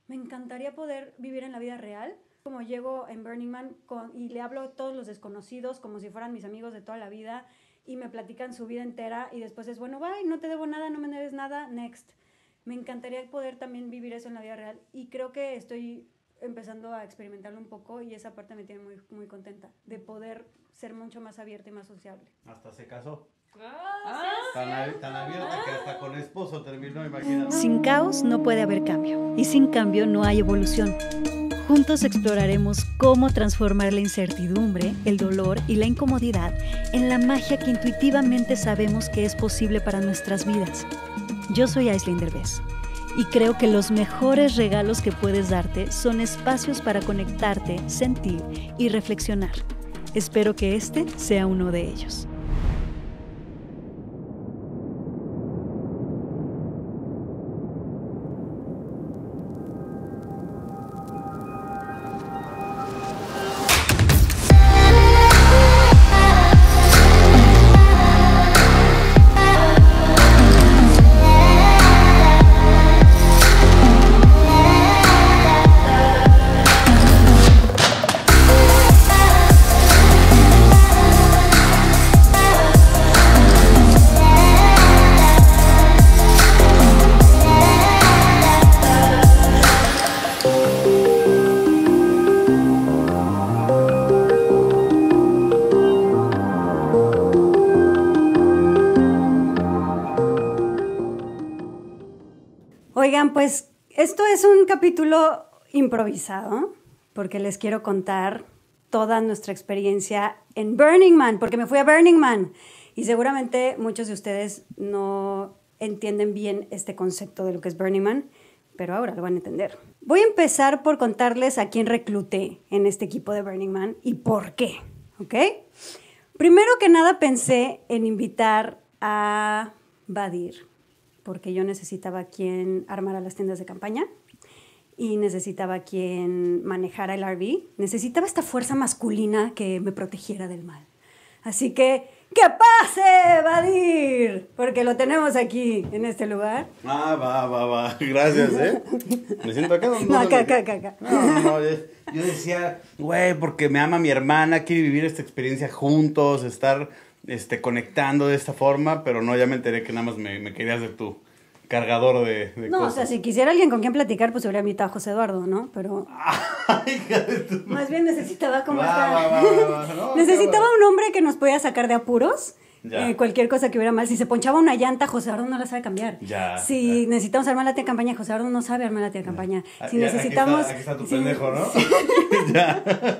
Me encantaría poder vivir en la vida real. Como llego en Burning Man y le hablo a todos los desconocidos como si fueran mis amigos de toda la vida y me platican su vida entera y después es, bueno, bye, no te debo nada, no me debes nada, next. Me encantaría poder también vivir eso en la vida real y creo que estoy empezando a experimentarlo un poco y esa parte me tiene muy, muy contenta de poder ser mucho más abierta y más sociable. Hasta se casó. Tan abierta que hasta con esposo terminó, imagínate. Sin caos no puede haber cambio y sin cambio no hay evolución. Juntos exploraremos cómo transformar la incertidumbre, el dolor y la incomodidad en la magia que intuitivamente sabemos que es posible para nuestras vidas. Yo soy Aislinn Derbez y creo que los mejores regalos que puedes darte son espacios para conectarte, sentir y reflexionar. Espero que este sea uno de ellos. Oigan, pues esto es un capítulo improvisado porque les quiero contar toda nuestra experiencia en Burning Man, porque me fui a Burning Man y seguramente muchos de ustedes no entienden bien este concepto de lo que es Burning Man, pero ahora lo van a entender. Voy a empezar por contarles a quién recluté en este equipo de Burning Man y por qué, ¿ok? Primero que nada pensé en invitar a Badir, porque yo necesitaba quien armara las tiendas de campaña y necesitaba quien manejara el RV. Necesitaba esta fuerza masculina que me protegiera del mal. Así que pase, Badir! Porque lo tenemos aquí, en este lugar. Va. Gracias, ¿eh? Me siento acá. No, acá. No, yo decía, güey, porque me ama mi hermana, quiere vivir esta experiencia juntos, estar conectando de esta forma, pero no, ya me enteré que nada más me querías de tu cargador de no, cosas. O sea, si quisiera alguien con quien platicar, pues hubiera invitado a José Eduardo, ¿no? Pero Hija de tu... más bien necesitaba como Va. No, necesitaba un hombre que nos podía sacar de apuros. Ya. Cualquier cosa que hubiera mal. Si se ponchaba una llanta, José Eduardo no la sabe cambiar. Si necesitamos armar la tía de campaña, José Eduardo no sabe armar la tía de campaña. Si necesitamos... Aquí está tu pendejo, ¿no? Ya.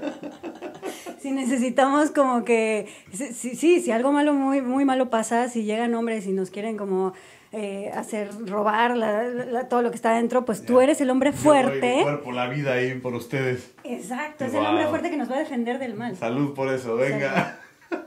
Si necesitamos como que... Si algo malo, muy, muy malo pasa, si llegan hombres y nos quieren como... hacer robar todo lo que está adentro, pues tú eres el hombre fuerte. Yo doy mi cuerpo, la vida ahí por ustedes. Exacto, es el hombre fuerte que nos va a defender del mal. Salud por eso, venga.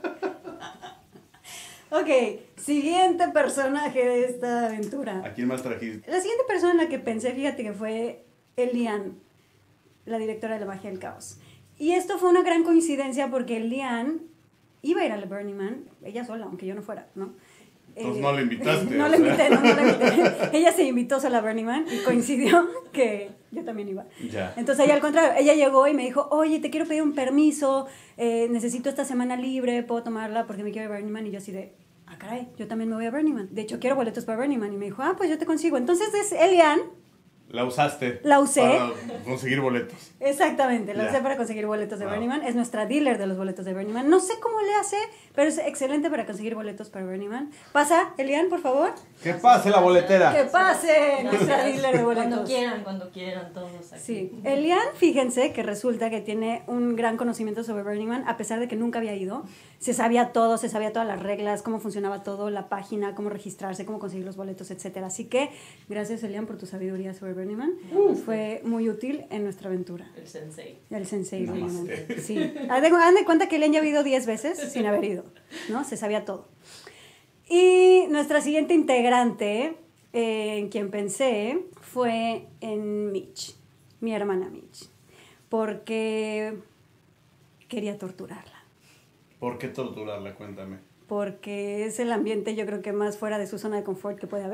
Ok, siguiente personaje de esta aventura. ¿A quién más trajiste? La siguiente persona en la que pensé, fíjate que fue Elian, la directora de la magia del caos. Y esto fue una gran coincidencia porque Elian iba a ir al Burning Man, ella sola, aunque yo no fuera, ¿no? Entonces no la invitaste. No la invité. Ella se invitó sola a Burning Man y coincidió que yo también iba. Ya. Entonces ella al contrario, ella llegó y me dijo, oye, te quiero pedir un permiso, necesito esta semana libre, puedo tomarla porque me quiero ir a Burning Man. Y yo así de, caray, yo también me voy a Burning Man. De hecho, quiero boletos para Burning Man. Y me dijo, pues yo te consigo. Entonces es Elian. La usaste. La usé. Para conseguir boletos. Exactamente, la usé para conseguir boletos de Burning Man. Es nuestra dealer de los boletos de Burning Man. No sé cómo le hace, pero es excelente para conseguir boletos para Burning Man. Pasa, Elian, por favor. Que pase la boletera. Que pase nuestra dealer de boletos. Cuando quieran, todos aquí. Sí. Elian, fíjense que resulta que tiene un gran conocimiento sobre Burning Man, a pesar de que nunca había ido. Se sabía todo, se sabía todas las reglas, cómo funcionaba todo, la página, cómo registrarse, cómo conseguir los boletos, etcétera. Así que, gracias, Elian, por tu sabiduría sobre Burning Man. Fue muy útil en nuestra aventura. El sensei. El sensei, obviamente. Sí. Hagan de cuenta que Elian ya ha ido 10 veces sin haber ido, ¿no? Se sabía todo. Y nuestra siguiente integrante, en quien pensé, fue en Mitch, mi hermana Mitch, porque quería torturarla. ¿Por qué torturarla? Cuéntame. Porque es el ambiente, yo creo que más fuera de su zona de confort que puede haber.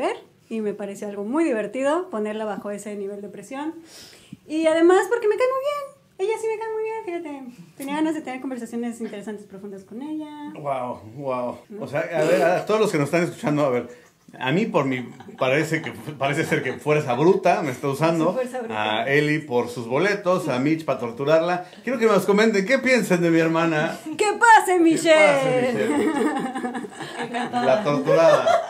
y me pareció algo muy divertido ponerla bajo ese nivel de presión. Y además porque me cae muy bien. Ella sí me cae muy bien, fíjate. Tenía ganas de tener conversaciones interesantes, profundas con ella. Wow. O sea, a ver, a todos los que nos están escuchando, a ver, a mí parece ser que fuerza bruta me está usando, a Eli por sus boletos, a Mitch para torturarla. Quiero que nos comenten qué piensan de mi hermana. ¡Que pase, Michelle! ¿Qué pase, Michelle? La torturada.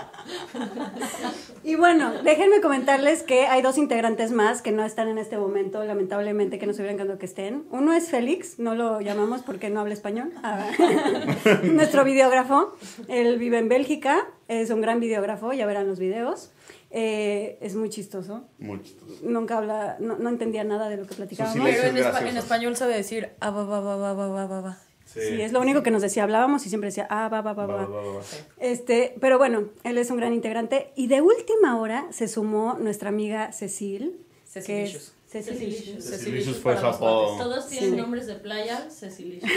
Y bueno, déjenme comentarles que hay 2 integrantes más que no están en este momento, lamentablemente, que nos hubiera encantado que estén. Uno es Félix, no lo llamamos porque no habla español. Nuestro videógrafo, él vive en Bélgica, es un gran videógrafo, ya verán los videos. Es muy chistoso. Muy chistoso. Nunca habla, no entendía nada de lo que platicábamos. Pero en español sabe decir, va. Sí, es lo único que nos decía, hablábamos y siempre decía, va. Pero bueno, él es un gran integrante. Y de última hora se sumó nuestra amiga Cecil. Cecilicious. Cecilicious fue su apodo. Todos tienen nombres de playa, Cecilicious.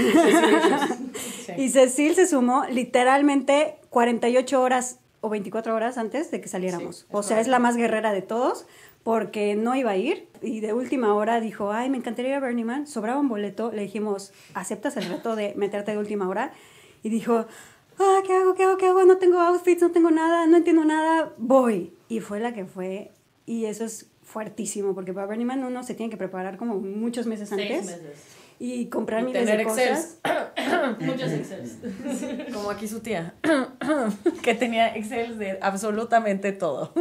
Sí. Y Cecil se sumó literalmente 48 horas o 24 horas antes de que saliéramos. Sí, o sea, es la más guerrera de todos porque no iba a ir y de última hora dijo, ay, me encantaría ir a Burning Man, sobraba un boleto, le dijimos, ¿aceptas el reto de meterte de última hora? Y dijo, ¿qué hago? No tengo outfits, no tengo nada, no entiendo nada, voy. Y fue la que fue, y eso es fuertísimo, porque para Burning Man uno se tiene que preparar como muchos meses 6 antes. meses. Y comprar Y miles tener de cosas. Muchos Excels. Como aquí su tía, que tenía Excel de absolutamente todo.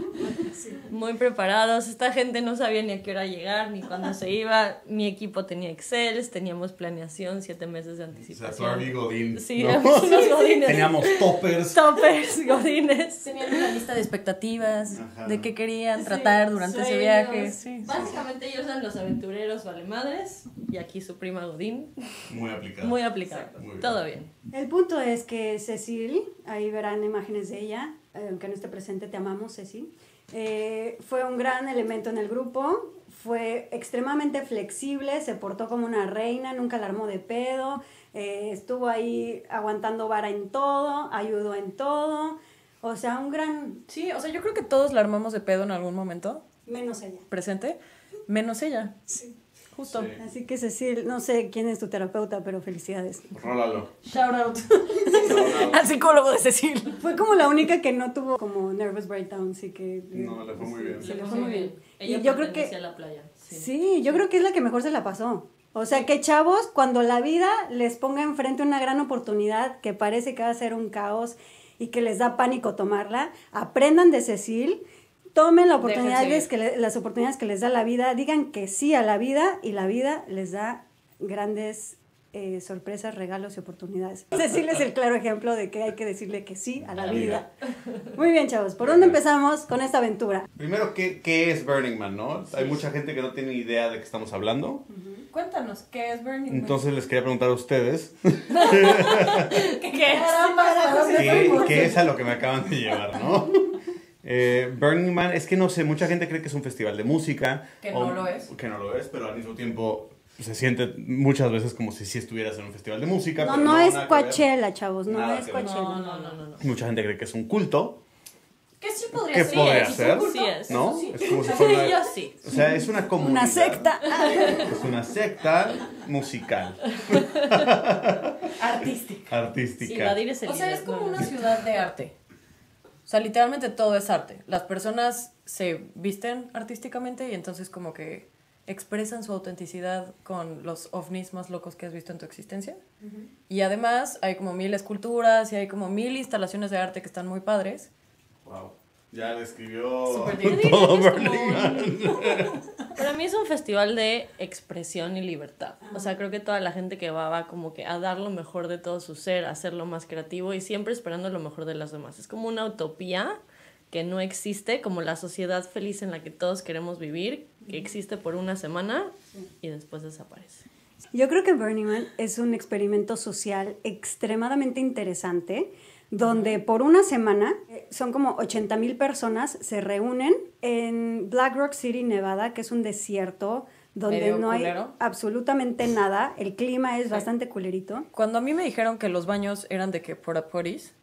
Muy preparados. Esta gente no sabía ni a qué hora llegar, ni cuándo se iba. Mi equipo tenía Excel, teníamos planeación, 7 meses de anticipación. O sea, Godín. Sí, ¿no? éramos unos godines. Teníamos toppers. Toppers, godines. Tenían una lista de expectativas, Ajá. de qué querían tratar durante ese Sueños. viaje. Sí. Básicamente ellos eran los aventureros valemadres y aquí su prima Godín. Muy aplicado. Muy aplicado. Exacto. Muy bien. Todo bien. El punto es que Cecil, ahí verán imágenes de ella, aunque no esté presente, te amamos, Cecil. Fue un gran elemento en el grupo, fue extremadamente flexible, se portó como una reina, nunca la armó de pedo, estuvo ahí aguantando vara en todo, ayudó en todo, o sea, un gran... Sí, o sea, yo creo que todos la armamos de pedo en algún momento, menos ella. presente, menos ella. Sí. Justo. Sí. Así que Cecil, no sé quién es tu terapeuta, pero felicidades. Rólalo. Shout out al psicólogo de Cecil. Fue como la única que no tuvo como nervous breakdowns y que... No, le fue muy bien. Se le fue muy bien. Ella Y yo creo pertenecía que... a la playa. Sí, yo creo que es la que mejor se la pasó. O sea, que chavos, cuando la vida les ponga enfrente una gran oportunidad que parece que va a ser un caos y que les da pánico tomarla, aprendan de Cecil, tomen las oportunidades que les da la vida, digan que sí a la vida y la vida les da grandes sorpresas, regalos y oportunidades. Cecil es el claro ejemplo de que hay que decirle que sí a la vida. Muy bien, chavos, ¿por dónde empezamos con esta aventura? Primero, ¿qué es Burning Man, no? Hay mucha gente que no tiene idea de qué estamos hablando. Cuéntanos, ¿qué es Burning Man? Entonces les quería preguntar a ustedes ¿Qué es? qué es a lo que me acaban de llevar, ¿no? Burning Man, es que no sé, mucha gente cree que es un festival de música. Que no lo es. Que no lo es, pero al mismo tiempo se siente muchas veces como si sí estuvieras en un festival de música. No, pero no es nada que ver. Coachella, chavos, no Nada es que ver. Coachella. No. Mucha gente cree que es un culto. ¿Qué sí podría ¿Qué ser? podría ¿Es ser? un culto? Sí es. ¿No? Sí. Es como si Sí, fuera... yo sí. O sea, es una comunidad. Una secta. Es una secta musical. Artística. Artística. Sí, Badir es el O sea, líder, es como no, una no. ciudad de arte. O sea, literalmente todo es arte. Las personas se visten artísticamente y entonces como que expresan su autenticidad con los ovnis más locos que has visto en tu existencia. Y además hay como 1000 esculturas y hay como 1000 instalaciones de arte que están muy padres. Wow. Ya describió Súper bien. todo Yo diría que es Burning Man. Para mí es un festival de expresión y libertad. O sea, creo que toda la gente que va como que a dar lo mejor de todo su ser, a hacerlo más creativo y siempre esperando lo mejor de los demás. Es como una utopía que no existe, como la sociedad feliz en la que todos queremos vivir, que existe por una semana y después desaparece. Yo creo que Burning Man es un experimento social extremadamente interesante, donde por una semana son como 80,000 personas se reúnen en Black Rock City, Nevada, que es un desierto donde Medio no hay culero. absolutamente nada, el clima es bastante culerito. Cuando a mí me dijeron que los baños eran de que porta potties,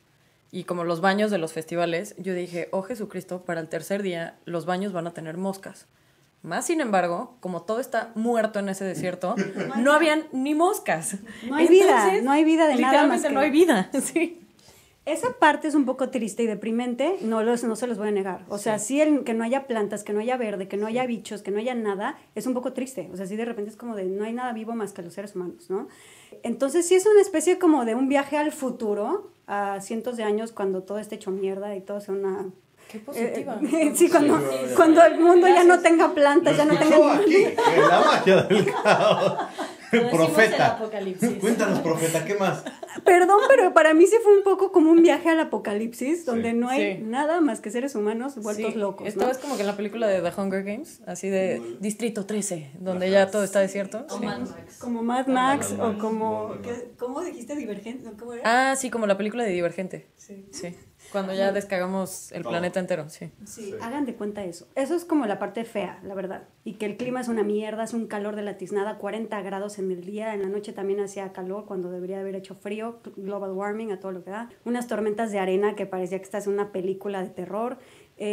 y como los baños de los festivales, yo dije, oh Jesucristo, para el tercer día los baños van a tener moscas. Más sin embargo, como todo está muerto en ese desierto, no habían ni moscas. No hay vida, no hay vida de nada más literalmente no hay vida, sí. Esa parte es un poco triste y deprimente, no se los voy a negar. O sea, sí que no haya plantas, que no haya verde, que no haya bichos, que no haya nada, es un poco triste. O sea, sí de repente es como de no hay nada vivo más que los seres humanos, ¿no? Entonces sí es una especie como de un viaje al futuro, a cientos de años, cuando todo esté hecho mierda y todo sea una... Qué positiva. Sí, cuando el mundo ya no tenga plantas, ya no tenga... aquí, en la magia del caos. Profeta. Apocalipsis. Cuéntanos, profeta, ¿qué más? Perdón, pero para mí sí fue un poco como un viaje al apocalipsis, donde no hay Sí. nada más que seres humanos vueltos Sí, locos, esto ¿no? es como que en la película de The Hunger Games, así de Distrito 13, donde ya todo está desierto. O Sí. Mad Max. Como Mad Max Mad Max, o como... Mad Max. ¿Cómo dijiste? Divergente, ¿cómo era? Ah, sí, como la película de Divergente. Sí. Sí. Cuando ya descagamos el Todo. planeta entero, sí. Sí, hagan de cuenta eso. Eso es como la parte fea, la verdad. Y que el clima es una mierda, es un calor de la tiznada, 40 grados en el día, en la noche también hacía calor cuando debería haber hecho frío, global warming a todo lo que da. Unas tormentas de arena que parecía que estás en una película de terror.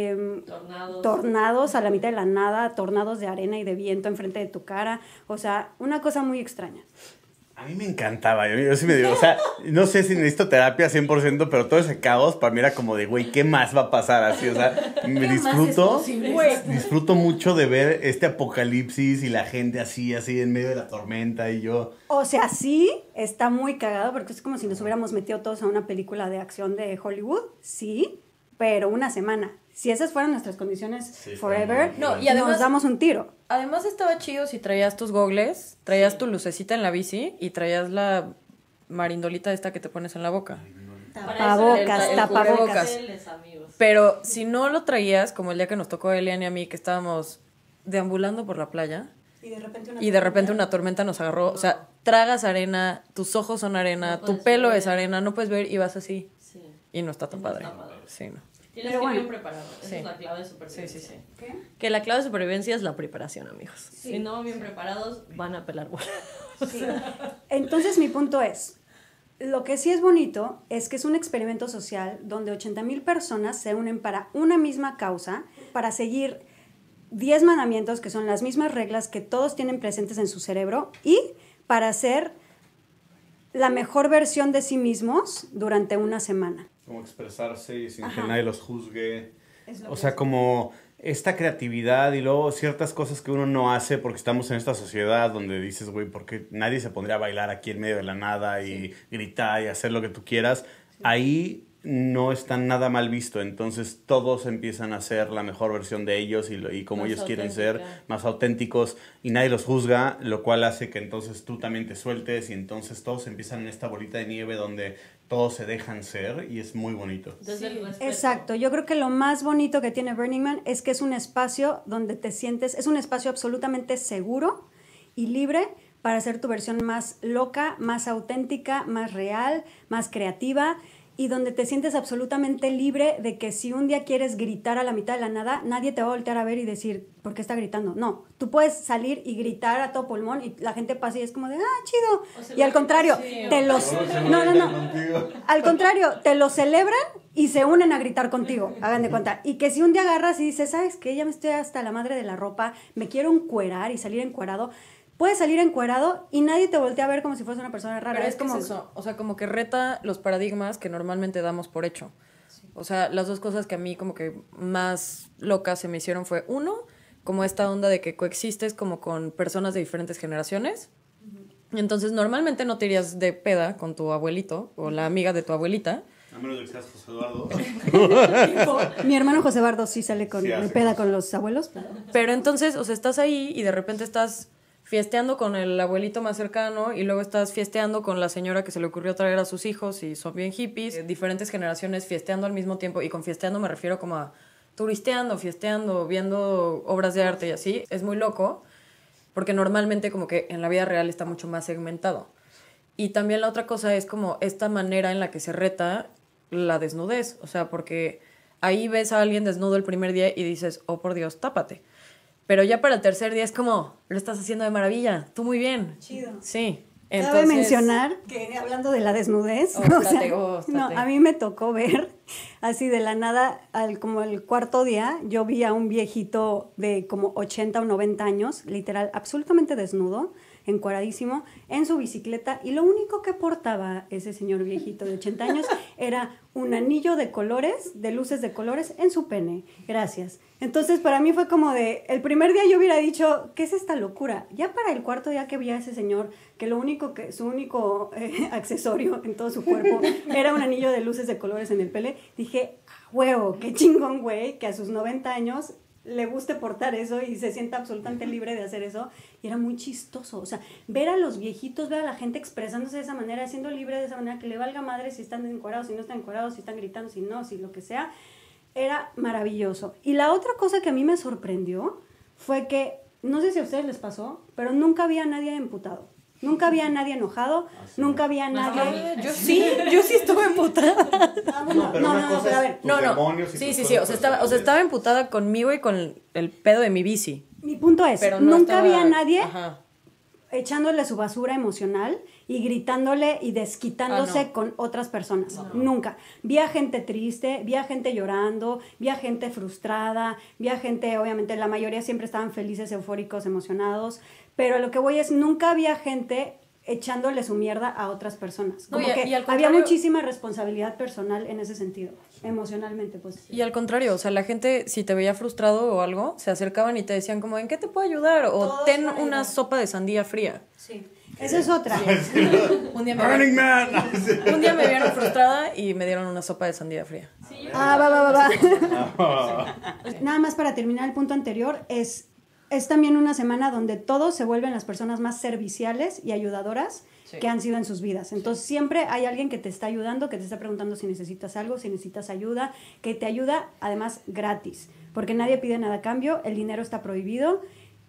Tornados a la mitad de la nada, tornados de arena y de viento enfrente de tu cara. O sea, una cosa muy extraña. A mí me encantaba, yo sí me digo, o sea, no sé si necesito terapia 100%, pero todo ese caos para mí era como de, güey, ¿qué más va a pasar así? O sea, me disfruto mucho de ver este apocalipsis y la gente así en medio de la tormenta y yo... O sea, sí, está muy cagado porque es como si nos hubiéramos metido todos a una película de acción de Hollywood, sí, pero una semana. Si esas fueran nuestras condiciones forever, No, y además- nos damos un tiro. Además estaba chido si traías tus gogles, traías tu lucecita en la bici y traías la marindolita esta que te pones en la boca. Tapabocas, el tapabocas. cubrebocas. Pero si no lo traías, como el día que nos tocó a Elian y a mí, que estábamos deambulando por la playa y de repente una tormenta nos agarró, o sea, tragas arena, tus ojos son arena, tu pelo es arena, no puedes ver y vas así. Sí. Y no está tan padre. está padre. Sí, no. Tienes Pero que ir bueno. bien preparado. Esa Sí. es la clave de supervivencia. Sí. ¿Qué? Que la clave de supervivencia es la preparación, amigos. Si no van bien preparados, van a pelar bola. Entonces mi punto es, lo que sí es bonito es que es un experimento social donde 80,000 personas se unen para una misma causa, para seguir 10 mandamientos que son las mismas reglas que todos tienen presentes en su cerebro y para hacer la mejor versión de sí mismos durante una semana. Como expresarse y sin Ajá. que nadie los juzgue. Es lo O que sea, es. como esta creatividad y luego ciertas cosas que uno no hace porque estamos en esta sociedad donde dices, güey, ¿por qué nadie se pondría a bailar aquí en medio de la nada y gritar y hacer lo que tú quieras? Ahí no está nada mal visto, entonces todos empiezan a ser la mejor versión de ellos y como Más ellos quieren ser, auténtica. más auténticos y nadie los juzga, lo cual hace que entonces tú también te sueltes y entonces todos empiezan en esta bolita de nieve donde todos se dejan ser y es muy bonito. Desde el respeto. Exacto, yo creo que lo más bonito que tiene Burning Man es que es un espacio donde te sientes, es un espacio absolutamente seguro y libre para hacer tu versión más loca, más auténtica, más real, más creativa y donde te sientes absolutamente libre de que si un día quieres gritar a la mitad de la nada, nadie te va a voltear a ver y decir, ¿por qué está gritando? No, tú puedes salir y gritar a todo pulmón y la gente pasa y es como de, chido. O sea, Y al contrario, sí, te los... No. Al contrario, te lo celebran y se unen a gritar contigo, hagan de cuenta. Y que si un día agarras y dices, ¿sabes qué? Ya me estoy hasta la madre de la ropa, me quiero encuerar y salir encuerado. Puedes salir encuerado y nadie te voltea a ver como si fueras una persona rara. Pero es como como eso, o sea, como que reta los paradigmas que normalmente damos por hecho. O sea, las dos cosas que a mí como que más locas se me hicieron fue, uno, como esta onda de que coexistes como con personas de diferentes generaciones. Entonces, normalmente no te irías de peda con tu abuelito o la amiga de tu abuelita. A menos de que seas José Eduardo. Mi hermano José Bardo sí sale con Sí, de hace peda cosas. con los abuelos. Pero entonces, o sea, estás ahí y de repente estás fiesteando con el abuelito más cercano y luego estás fiesteando con la señora que se le ocurrió traer a sus hijos y son bien hippies. Diferentes generaciones fiesteando al mismo tiempo, y con fiesteando me refiero como a turisteando, fiesteando, viendo obras de arte y así. Es muy loco porque normalmente como que en la vida real está mucho más segmentado. Y también la otra cosa es como esta manera en la que se reta la desnudez. O sea, porque ahí ves a alguien desnudo el primer día y dices, oh por Dios, tápate. Pero ya para el tercer día es como, lo estás haciendo de maravilla, tú muy bien. Chido. Sí, Cabe mencionar que hablando de la desnudez, no, a mí me tocó ver así de la nada, como el cuarto día, yo vi a un viejito de como 80 o 90 años, literal, absolutamente desnudo, encueradísimo, en su bicicleta, y lo único que portaba ese señor viejito de 80 años era un anillo de colores, de luces de colores, en su pene. Gracias. Entonces, para mí fue como de, el primer día yo hubiera dicho, ¿qué es esta locura? Ya para el cuarto día que vi a ese señor, que su único accesorio en todo su cuerpo era un anillo de luces de colores en el pene, dije, huevo, qué chingón, güey, que a sus 90 años le guste portar eso y se sienta absolutamente libre de hacer eso, y era muy chistoso, o sea, ver a los viejitos, ver a la gente expresándose de esa manera, siendo libre de esa manera, que le valga madre si están encuerados, si no están encuerados, si están gritando, si no, si lo que sea, era maravilloso. Y la otra cosa que a mí me sorprendió fue que, no sé si a ustedes les pasó, pero nunca había nadie emputado. Nunca había nadie enojado, nunca había nadie... Yo sí estuve emputada. No, pero una cosa es a ver, tus demonios y sí, tus o cosas sea, estaba emputada conmigo y con el pedo de mi bici. Mi punto es, Pero no nunca estaba- había nadie Ajá. echándole su basura emocional y gritándole y desquitándose no. con otras personas. Nunca. Vi a gente triste, vi a gente llorando, vi a gente frustrada, vi a gente, obviamente, la mayoría siempre estaban felices, eufóricos, emocionados, pero lo que voy es, nunca había gente echándole su mierda a otras personas. No, Como y que al había contrario- muchísima responsabilidad personal en ese sentido, emocionalmente, pues. Y al contrario, o sea, la gente, si te veía frustrado o algo, se acercaban y te decían como, ¿en qué te puedo ayudar? O Todos ten van a una ayudar. sopa de sandía fría. Sí. Esa es otra. Un día, Burning Man. un día me vieron frustrada y me dieron una sopa de sandía fría. Va. Nada más para terminar el punto anterior, es también una semana donde todos se vuelven las personas más serviciales y ayudadoras que han sido en sus vidas. Entonces siempre hay alguien que te está ayudando, que te está preguntando si necesitas algo, si necesitas ayuda, que te ayuda además gratis, porque nadie pide nada a cambio, el dinero está prohibido.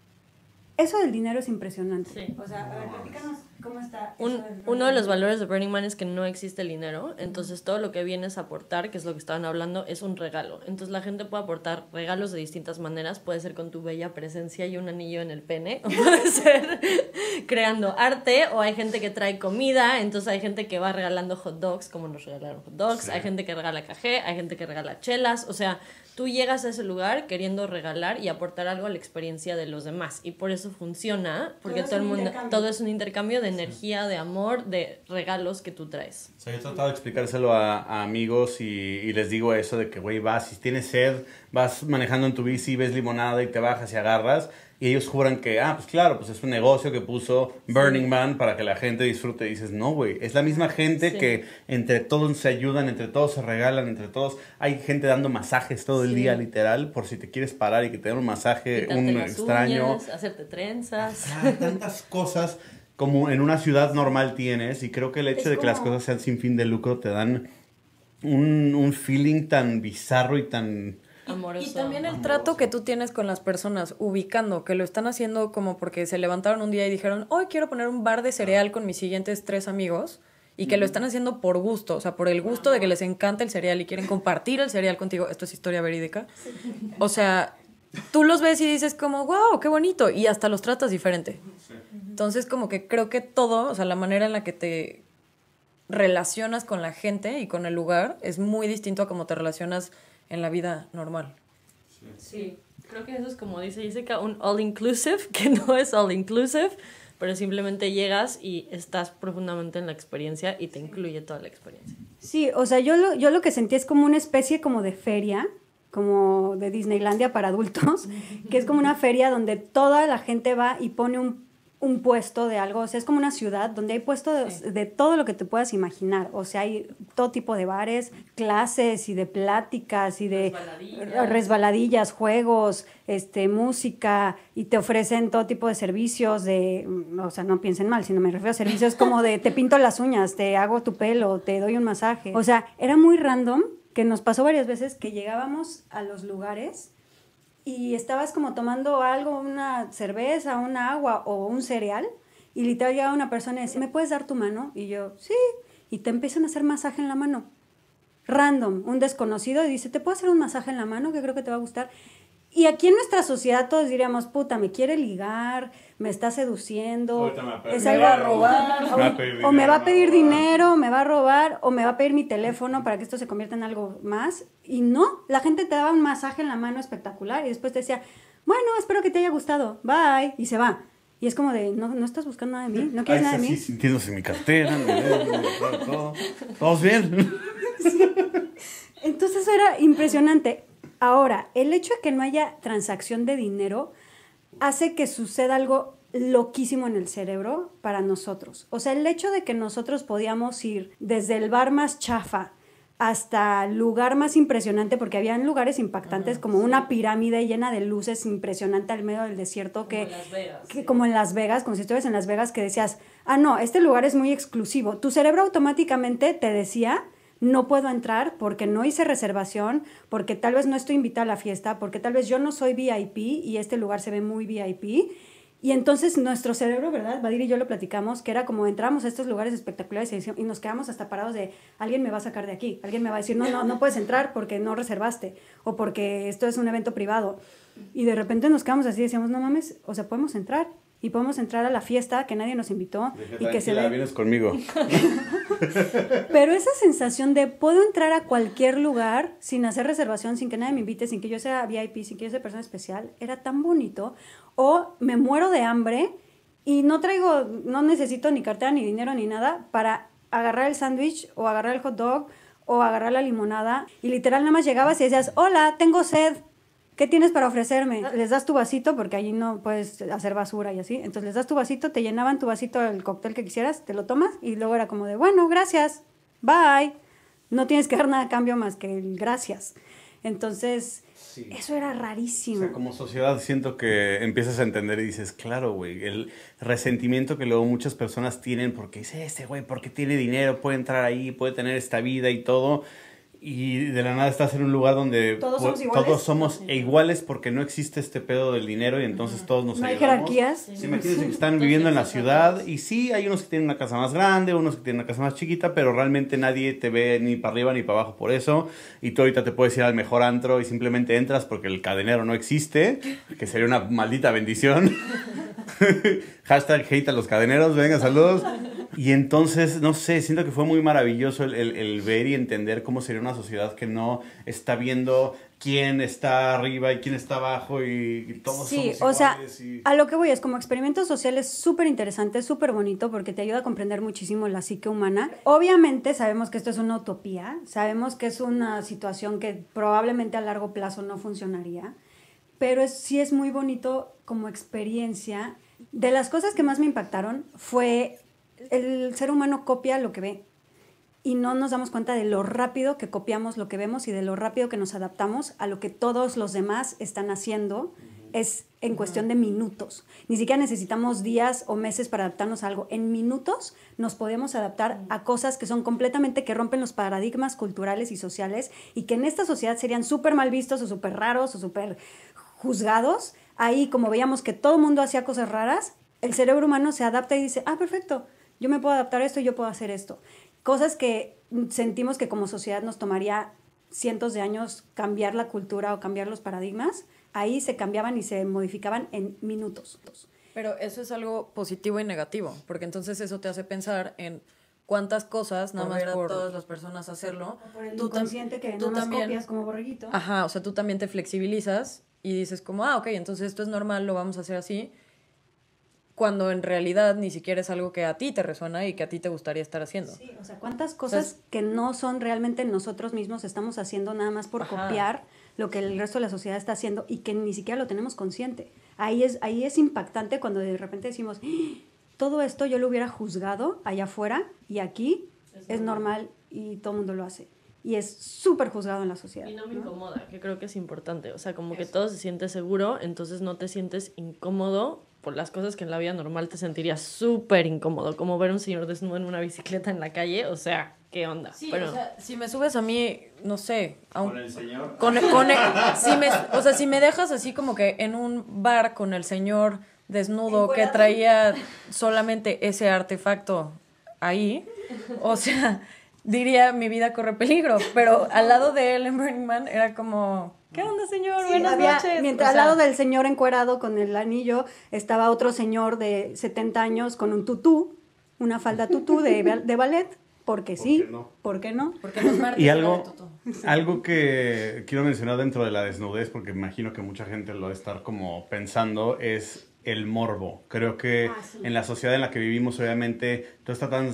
Eso del dinero es impresionante. Sí. O sea, a ver, platícanos cómo está. Uno de los valores de Burning Man es que no existe el dinero, entonces todo lo que vienes a aportar, que es lo que estaban hablando, es un regalo. Entonces la gente puede aportar regalos de distintas maneras, puede ser con tu bella presencia y un anillo en el pene, o puede ser creando arte, o hay gente que trae comida, entonces hay gente que va regalando hot dogs, como nos regalaron hot dogs, Sí. hay gente que regala café, hay gente que regala chelas, o sea, tú llegas a ese lugar queriendo regalar y aportar algo a la experiencia de los demás, y por eso funciona, porque Todo es un intercambio. todo es un intercambio de energía, de amor, de regalos que tú traes. O sea, yo he tratado de explicárselo a amigos y les digo eso de que, güey, vas, si tienes sed, vas manejando en tu bici, ves limonada y te bajas y agarras, y ellos juran que, pues claro, pues es un negocio que puso Burning Man para que la gente disfrute. Y dices, no, güey, es la misma gente Sí. que entre todos se ayudan, entre todos se regalan, entre todos hay gente dando masajes todo el día, literal, por si te quieres parar y que te den un masaje, Pintarte un las extraño. uñas, hacerte trenzas. Tantas cosas como en una ciudad normal tienes, y creo que el hecho Es de que las como- cosas sean sin fin de lucro te dan un feeling tan bizarro y tan... Amoroso. Y también el trato que tú tienes con las personas, ubicando, que lo están haciendo como porque se levantaron un día y dijeron, hoy quiero poner un bar de cereal con mis siguientes 3 amigos, y que lo están haciendo por gusto, o sea, por el gusto de que les encanta el cereal y quieren compartir el cereal contigo. Esto es historia verídica. O sea, tú los ves y dices como, wow, qué bonito, y hasta los tratas diferente. Entonces, como que creo que todo, o sea, la manera en la que te relacionas con la gente y con el lugar es muy distinto a cómo te relacionas en la vida normal. Sí, creo que eso es como dice Jessica, un all inclusive, que no es all inclusive, pero simplemente llegas y estás profundamente en la experiencia y te incluye toda la experiencia. Sí, o sea, yo lo que sentí es como una especie como de feria, como de Disneylandia para adultos, que es como una feria donde toda la gente va y pone un puesto de algo. O sea, es como una ciudad donde hay puestos de todo lo que te puedas imaginar. O sea, hay todo tipo de bares, clases y de pláticas y de resbaladillas, juegos, música, y te ofrecen todo tipo de servicios o sea, no piensen mal, sino me refiero a servicios como de te pinto las uñas, te hago tu pelo, te doy un masaje. O sea, era muy random, que nos pasó varias veces que llegábamos a los lugares y estabas como tomando algo, una cerveza, un agua o un cereal, y literal llegaba una persona y decía, ¿me puedes dar tu mano? Y yo, sí, y te empiezan a hacer masaje en la mano. Random, un desconocido, y dice, ¿te puedo hacer un masaje en la mano que creo que te va a gustar? Y aquí en nuestra sociedad todos diríamos, puta, me quiere ligar, me está seduciendo, Ahorita me va a pedir es dinero, algo a robar, me va a pedir o me va a dinero, pedir me va a robar. dinero, me va a robar, o me va a pedir mi teléfono para que esto se convierta en algo más. Y no, la gente te daba un masaje en la mano espectacular y después te decía, bueno, espero que te haya gustado, bye, y se va. Y es como de, no estás buscando nada de mí, no quieres Ahí nada de está mí. así sintiéndose mi cartera, todo. ¿Todos bien? Entonces eso era impresionante. Ahora, el hecho de que no haya transacción de dinero hace que suceda algo loquísimo en el cerebro para nosotros. O sea, el hecho de que nosotros podíamos ir desde el bar más chafa hasta el lugar más impresionante, porque habían lugares impactantes como una pirámide llena de luces impresionante al medio del desierto, como en Las Vegas, como si estuvieras en Las Vegas, que decías, no, este lugar es muy exclusivo. Tu cerebro automáticamente te decía, no puedo entrar porque no hice reservación, porque tal vez no estoy invitada a la fiesta, porque tal vez yo no soy VIP y este lugar se ve muy VIP. Y entonces nuestro cerebro, ¿verdad? Badir y yo lo platicamos, que era como entramos a estos lugares espectaculares y nos quedamos hasta parados de, alguien me va a sacar de aquí, alguien me va a decir, no puedes entrar porque no reservaste, o porque esto es un evento privado. Y de repente nos quedamos así y decíamos, no mames, o sea, podemos entrar. Y podemos entrar a la fiesta que nadie nos invitó. Y que se ve... vienes conmigo. Pero esa sensación de puedo entrar a cualquier lugar sin hacer reservación, sin que nadie me invite, sin que yo sea VIP, sin que yo sea persona especial, era tan bonito. O me muero de hambre y no necesito ni cartera, ni dinero, ni nada para agarrar el sándwich o agarrar el hot dog o agarrar la limonada. Y literal nada más llegabas y decías, hola, tengo sed. ¿Qué tienes para ofrecerme? Les das tu vasito, porque allí no puedes hacer basura y así. Entonces les das tu vasito, te llenaban tu vasito el cóctel que quisieras, te lo tomas y luego era como de, bueno, gracias, bye. No tienes que dar nada a cambio más que el gracias. Entonces, sí. Eso era rarísimo. O sea, como sociedad siento que empiezas a entender y dices, claro, güey, el resentimiento que luego muchas personas tienen porque dice, este güey, porque tiene dinero, puede entrar ahí, puede tener esta vida y todo... Y de la nada estás en un lugar donde todos somos iguales porque no existe este pedo del dinero y entonces todos nos ayudamos. No hay jerarquías. Sí, imagínense que están viviendo en la ciudad y sí, hay unos que tienen una casa más grande, unos que tienen una casa más chiquita, pero realmente nadie te ve ni para arriba ni para abajo por eso. Y tú ahorita te puedes ir al mejor antro y simplemente entras porque el cadenero no existe, que sería una maldita bendición. Hashtag hate a los cadeneros, venga, saludos. Y entonces, no sé, siento que fue muy maravilloso el ver y entender cómo sería una sociedad que no está viendo quién está arriba y quién está abajo y todos somos iguales. Sí, o sea, a lo que voy es como experimento social es súper interesante, súper bonito porque te ayuda a comprender muchísimo la psique humana. Obviamente sabemos que esto es una utopía, sabemos que es una situación que probablemente a largo plazo no funcionaría, pero sí es muy bonito como experiencia. De las cosas que más me impactaron fue el ser humano copia lo que ve y no nos damos cuenta de lo rápido que copiamos lo que vemos y de lo rápido que nos adaptamos a lo que todos los demás están haciendo. Es en cuestión de minutos. Ni siquiera necesitamos días o meses para adaptarnos a algo. En minutos nos podemos adaptar a cosas que son completamente, que rompen los paradigmas culturales y sociales y que en esta sociedad serían súper mal vistos o súper raros o súper juzgados. Ahí, como veíamos que todo el mundo hacía cosas raras, el cerebro humano se adapta y dice, perfecto, yo me puedo adaptar a esto y yo puedo hacer esto. Cosas que sentimos que como sociedad nos tomaría cientos de años cambiar la cultura o cambiar los paradigmas, ahí se cambiaban y se modificaban en minutos. Pero eso es algo positivo y negativo, porque entonces eso te hace pensar en cuántas cosas, nada más por todas las personas hacerlo. O por el inconsciente que no más copias como borreguito. Ajá, o sea, tú también te flexibilizas y dices como, ok, entonces esto es normal, lo vamos a hacer así, cuando en realidad ni siquiera es algo que a ti te resuena y que a ti te gustaría estar haciendo. Sí, o sea, cuántas cosas que no son realmente nosotros mismos estamos haciendo nada más por copiar lo que el resto de la sociedad está haciendo y que ni siquiera lo tenemos consciente. Ahí es impactante cuando de repente decimos, todo esto yo lo hubiera juzgado allá afuera y aquí es normal y todo el mundo lo hace. Y es súper juzgado en la sociedad. Y no me incomoda, que creo que es importante. O sea, como que todo se siente seguro, entonces no te sientes incómodo por las cosas que en la vida normal te sentirías súper incómodo. Como ver a un señor desnudo en una bicicleta en la calle, o sea, ¿qué onda? Sí, pero, o sea, si me subes a mí, no sé... ¿Con el señor? Si me dejas así como que en un bar con el señor desnudo que traía solamente ese artefacto ahí, o sea... diría, mi vida corre peligro, pero al lado de él en Burning Man era como, ¿Qué onda, señor? Sí, Buenas había- noches. Mientras O sea, al lado del señor encuerado con el anillo estaba otro señor de 70 años con un tutú, una falda tutú de ballet, porque sí, qué no? ¿por qué no? porque los martes Y era de algo, tutú. algo que quiero mencionar dentro de la desnudez, porque me imagino que mucha gente lo va a estar como pensando, es el morbo. Creo que en la sociedad en la que vivimos, obviamente, todo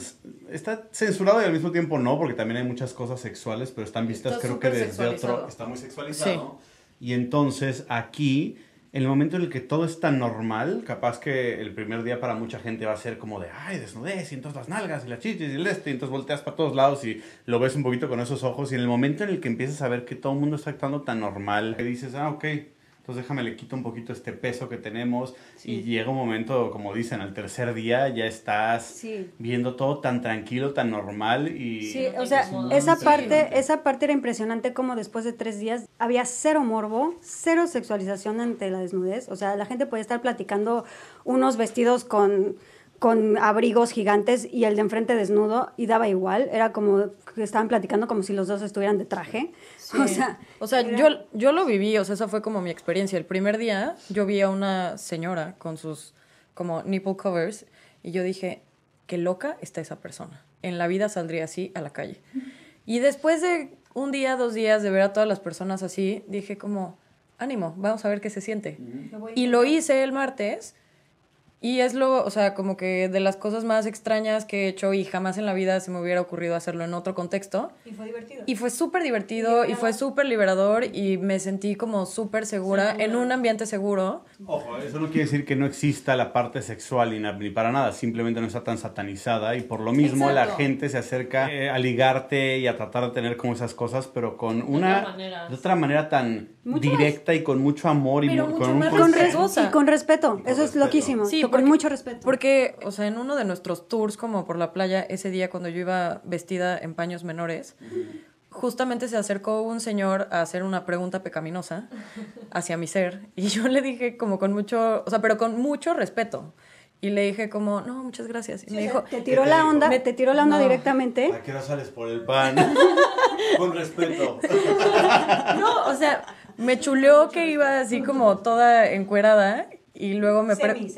está censurado y al mismo tiempo no, porque también hay muchas cosas sexuales, pero están vistas, Está creo que súper desde otro, sexualizado. está muy sexualizado. Y entonces aquí, en el momento en el que todo es tan normal, capaz que el primer día para mucha gente va a ser como de, ay, desnudez, y entonces las nalgas, y las chichis, y el y entonces volteas para todos lados y lo ves un poquito con esos ojos, y en el momento en el que empiezas a ver que todo el mundo está actuando tan normal, que dices, ah, ok, entonces déjame le quito un poquito este peso que tenemos, y llega un momento, como dicen, al tercer día ya estás Sí. viendo todo tan tranquilo, tan normal, y... Sí, no o te sea, incomoda. esa parte era impresionante como después de 3 días había cero morbo, cero sexualización ante la desnudez. O sea, la gente podía estar platicando unos vestidos con abrigos gigantes y el de enfrente desnudo y daba igual. Era como que estaban platicando como si los dos estuvieran de traje. Sí. O sea, yo lo viví, o sea, esa fue como mi experiencia. El primer día yo vi a una señora con sus como nipple covers y yo dije, qué loca está esa persona. En la vida saldría así a la calle. Y después de un día, 2 días de ver a todas las personas así, dije como, ánimo, vamos a ver qué se siente. Y lo hice el martes. Y es o sea, como que de las cosas más extrañas que he hecho y jamás en la vida se me hubiera ocurrido hacerlo en otro contexto. y fue divertido. Y fue súper divertido y fue súper liberador y me sentí como súper segura en un ambiente seguro. Ojo, eso no quiere decir que no exista la parte sexual ni para nada, simplemente no está tan satanizada y por lo mismo la Exacto. gente se acerca a ligarte y a tratar de tener como esas cosas, pero con de otra manera tan directa y con mucho amor y Pero mucho con más un respetuosa. Y con respeto, eso es respeto. loquísimo. Sí, con mucho respeto. Porque, o sea, en uno de nuestros tours como por la playa, ese día cuando yo iba vestida en paños menores, justamente se acercó un señor a hacer una pregunta pecaminosa hacia mi ser y yo le dije como con mucho, o sea, pero con mucho respeto. Y le dije como, no, muchas gracias. Y me dijo, te tiró la onda, No. directamente. ¿A qué hora sales por el pan? Con respeto. no, o sea, me chuleó que iba así como toda encuerada y luego me...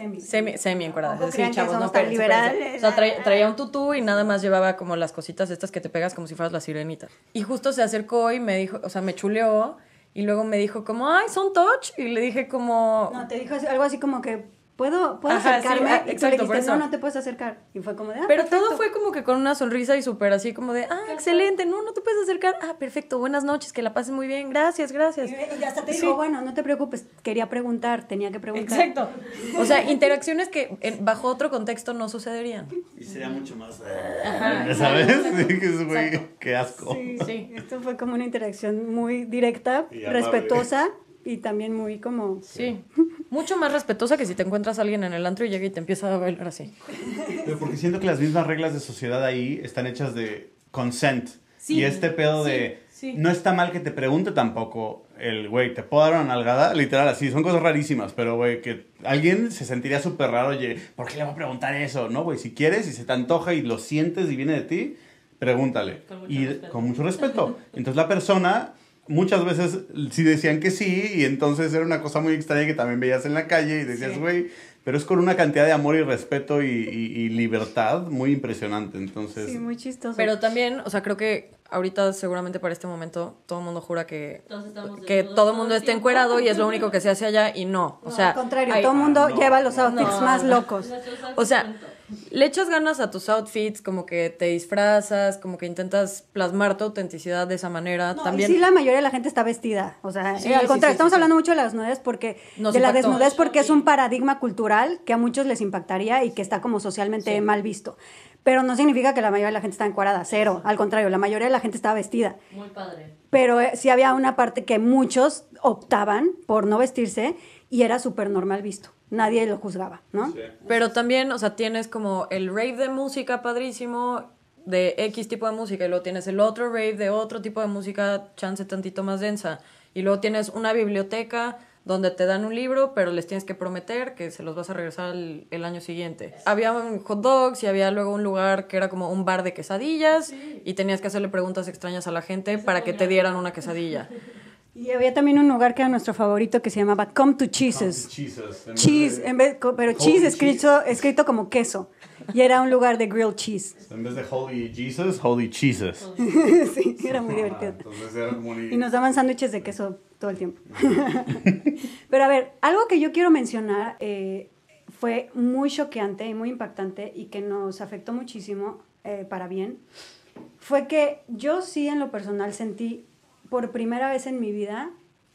Semi encuerada. Tampoco Sí, crean que chavos, somos no, tan espérense, liberales. espérense. O sea, traía un tutú y nada más llevaba como las cositas estas que te pegas como si fueras la sirenita. Y justo se acercó y me dijo, o sea, me chuleó y luego me dijo como, ay, ¿son touch? Y le dije como... No, te dijo algo así como que, ¿puedo Ajá, acercarme? sí, y tú le exacto, por dijiste, eso. no te puedes acercar. Y fue como de, Pero perfecto. todo fue como que con una sonrisa y súper así como de, excelente, no te puedes acercar. Ah, perfecto, buenas noches, que la pases muy bien, gracias. Y hasta te Sí. dijo, bueno, no te preocupes, quería preguntar, tenía que preguntar. Exacto. O sea, interacciones que bajo otro contexto no sucederían. Y sería mucho más... Ajá, ¿Sabes? exacto. Sí, que es, güey, Exacto. qué asco. Sí, Sí. Esto fue como una interacción muy directa, Y amable. respetuosa y también muy como... Sí. Mucho más respetuosa que si te encuentras a alguien en el antro y llega y te empieza a bailar así. Pero porque siento que las mismas reglas de sociedad ahí están hechas de consent. Sí, Y este pedo de... sí. No está mal que te pregunte tampoco el güey, ¿te puedo dar una nalgada? Literal, así. Son cosas rarísimas, pero güey, que alguien se sentiría súper raro. Oye, ¿por qué le voy a preguntar eso? No, güey, si quieres y se te antoja y lo sientes y viene de ti, pregúntale. Con mucho Y respeto. con mucho respeto. Entonces la persona... Muchas veces sí decían que sí y entonces era una cosa muy extraña que también veías en la calle y decías, güey, pero es con una cantidad de amor y respeto y libertad muy impresionante, entonces... Sí, muy chistoso. Pero también, o sea, creo que ahorita seguramente para este momento todo el mundo jura que Todos estamos todo el todo mundo el está tiempo. encuerado y es lo único que se hace allá y no. O No, sea, al contrario, hay- todo el mundo no, lleva los outfits no. más locos. O sea, le echas ganas a tus outfits, como que te disfrazas, como que intentas plasmar tu autenticidad de esa manera. No, También y sí, la mayoría de la gente está vestida. O sea, Sí, al sí, contrario, sí, estamos sí, hablando mucho de la desnudez porque Nos de la impactó. desnudez porque es un paradigma cultural que a muchos les impactaría y que está como socialmente mal visto. Pero no significa que la mayoría de la gente está encuadrada, cero. Al contrario, la mayoría de la gente está vestida. Muy padre. Pero sí había una parte que muchos optaban por no vestirse y era súper normal visto. Nadie lo juzgaba, ¿no? Pero también, o sea, tienes como el rave de música padrísimo, de X tipo de música, y luego tienes el otro rave de otro tipo de música, chance tantito más densa. Y luego tienes una biblioteca donde te dan un libro, pero les tienes que prometer que se los vas a regresar el año siguiente. Había hot dogs y había luego un lugar que era como un bar de quesadillas y tenías que hacerle preguntas extrañas a la gente para que te dieran una quesadilla. Y había también un lugar que era nuestro favorito que se llamaba Come to Cheeses. Cheese, pero cheese escrito como queso. Y era un lugar de grilled cheese. En vez de Holy Jesus, Holy Cheeses. Sí, era muy divertido. Entonces era como Y nos daban sándwiches de queso todo el tiempo. Pero a ver, algo que yo quiero mencionar fue muy choqueante y muy impactante y que nos afectó muchísimo para bien. Fue que yo sí en lo personal sentí por primera vez en mi vida,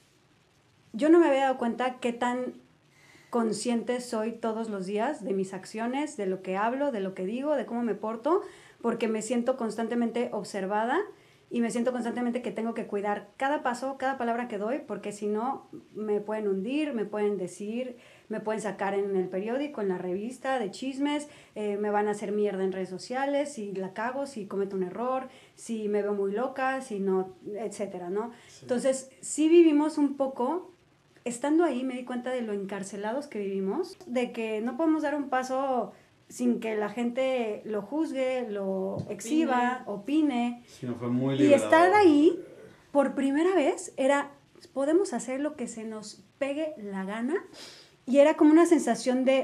yo no me había dado cuenta qué tan consciente soy todos los días de mis acciones, de lo que hablo, de lo que digo, de cómo me porto, porque me siento constantemente observada y me siento constantemente que tengo que cuidar cada paso, cada palabra que doy, porque si no me pueden hundir, me pueden decir, me pueden sacar en el periódico, en la revista de chismes, me van a hacer mierda en redes sociales, si la cago, si cometo un error, si me veo muy loca, si no, etcétera, ¿no? Sí. Entonces, sí vivimos un poco, estando ahí me di cuenta de lo encarcelados que vivimos, de que no podemos dar un paso sin que la gente lo juzgue, lo exhiba, opine. Sí, no, fue muy y estar ahí, por primera vez, podemos hacer lo que se nos pegue la gana. Y era como una sensación de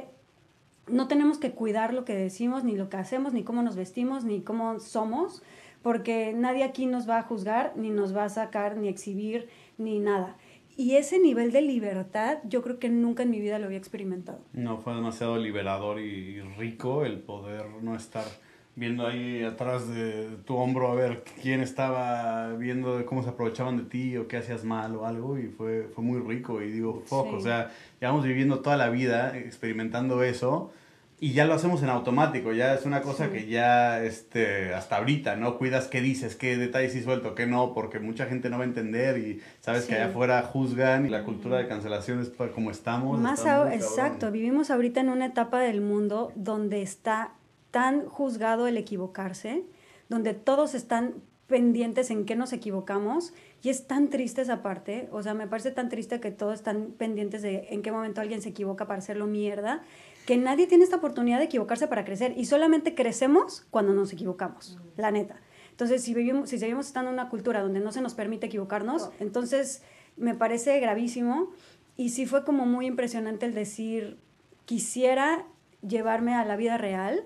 no tenemos que cuidar lo que decimos, ni lo que hacemos, ni cómo nos vestimos, ni cómo somos, porque nadie aquí nos va a juzgar, ni nos va a sacar, ni exhibir, ni nada. Y ese nivel de libertad yo creo que nunca en mi vida lo había experimentado. No, fue demasiado liberador y rico el poder no estar viendo ahí atrás de tu hombro a ver quién estaba viendo de cómo se aprovechaban de ti o qué hacías mal o algo, y fue muy rico. Y digo, fuck, sí. O sea, llevamos viviendo toda la vida experimentando eso y ya lo hacemos en automático, ya es una cosa que ya hasta ahorita, ¿no? Cuidas qué dices, qué detalles sí suelto, qué no, porque mucha gente no va a entender y sabes que allá afuera juzgan y la cultura de cancelación es como estamos. Exacto, vivimos ahorita en una etapa del mundo donde está tan juzgado el equivocarse, donde todos están pendientes en qué nos equivocamos, y es tan triste esa parte, o sea, me parece tan triste que todos están pendientes de en qué momento alguien se equivoca para hacerlo mierda, que nadie tiene esta oportunidad de equivocarse para crecer, y solamente crecemos cuando nos equivocamos, la neta. Entonces, si seguimos estando en una cultura donde no se nos permite equivocarnos, entonces me parece gravísimo, y sí fue como muy impresionante el decir, quisiera llevarme a la vida real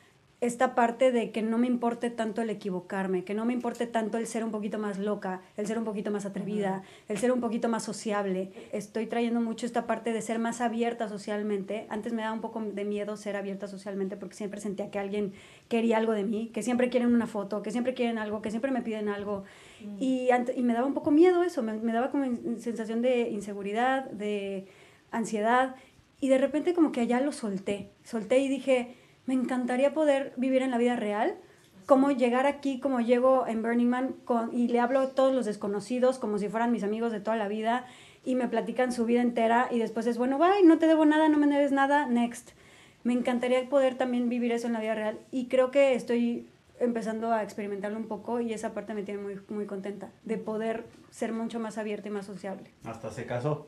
esta parte de que no me importe tanto el equivocarme, que no me importe tanto el ser un poquito más loca, el ser un poquito más atrevida, el ser un poquito más sociable. Estoy trayendo mucho esta parte de ser más abierta socialmente. Antes me daba un poco de miedo ser abierta socialmente porque siempre sentía que alguien quería algo de mí, que siempre quieren una foto, que siempre quieren algo, que siempre me piden algo. Y me daba un poco miedo eso, me daba como sensación de inseguridad, de ansiedad. Y de repente como que allá lo solté y dije, me encantaría poder vivir en la vida real, como llegar aquí, como llego en Burning Man y le hablo a todos los desconocidos como si fueran mis amigos de toda la vida y me platican su vida entera y después es, bueno, bye, no te debo nada, no me debes nada, next. Me encantaría poder también vivir eso en la vida real y creo que estoy empezando a experimentarlo un poco y esa parte me tiene muy, muy contenta de poder ser mucho más abierta y más sociable. Hasta se casó.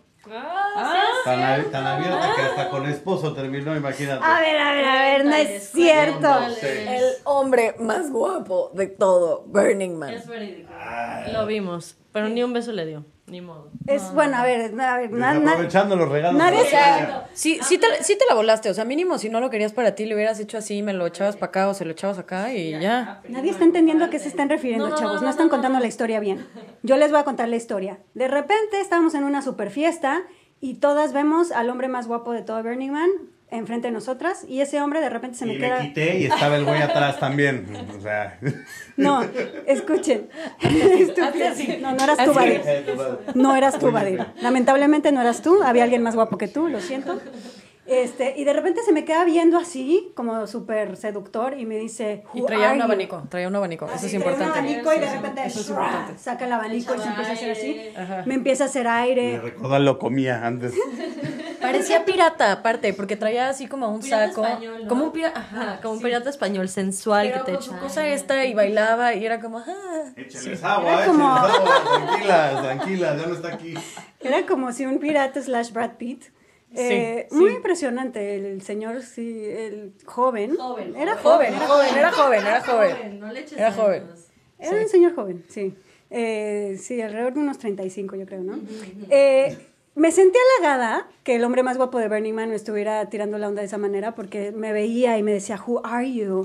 Tan abierta que hasta con esposo terminó, imagínate. A ver, no es cierto. El hombre más guapo de todo Burning Man. Es verídico. Lo vimos, pero ni un beso le dio, ni modo. Bueno, a ver, aprovechando los regalos. Sí te la volaste, o sea, mínimo si no lo querías para ti, le hubieras hecho así, me lo echabas para acá o se lo echabas acá y ya. Nadie está entendiendo a qué se están refiriendo, chavos, no están contando la historia bien. Yo les voy a contar la historia. De repente estábamos en una super fiesta y todas vemos al hombre más guapo de todo Burning Man enfrente de nosotras y ese hombre de repente se me queda... me quité y estaba el güey atrás también, o sea... No, escuchen. No eras tú, Badir. No eras tú, Badir. Lamentablemente no eras tú, había alguien más guapo que tú, lo siento. Y de repente se me queda viendo así, como súper seductor, y me dice... Y traía un abanico, eso es importante. Traía un abanico y de repente saca el abanico y se empieza a hacer así. Ajá. Me empieza a hacer aire. Me recuerda, lo comía antes. Parecía pirata, aparte, porque traía así como un pirata saco. Español, ¿no? Como un pirata, como un pirata español sensual. Pero que te con echa. su cosa esta y bailaba y era como... Échenles agua, tranquilas, ya no está aquí. Era como si un pirata / Brad Pitt. Muy impresionante el señor, sí, el joven. Era joven. No le eches Era un señor joven, sí. Sí, alrededor de unos 35, yo creo, ¿no? Me sentí halagada que el hombre más guapo de Burning Man me estuviera tirando la onda de esa manera porque me veía y me decía, who are you?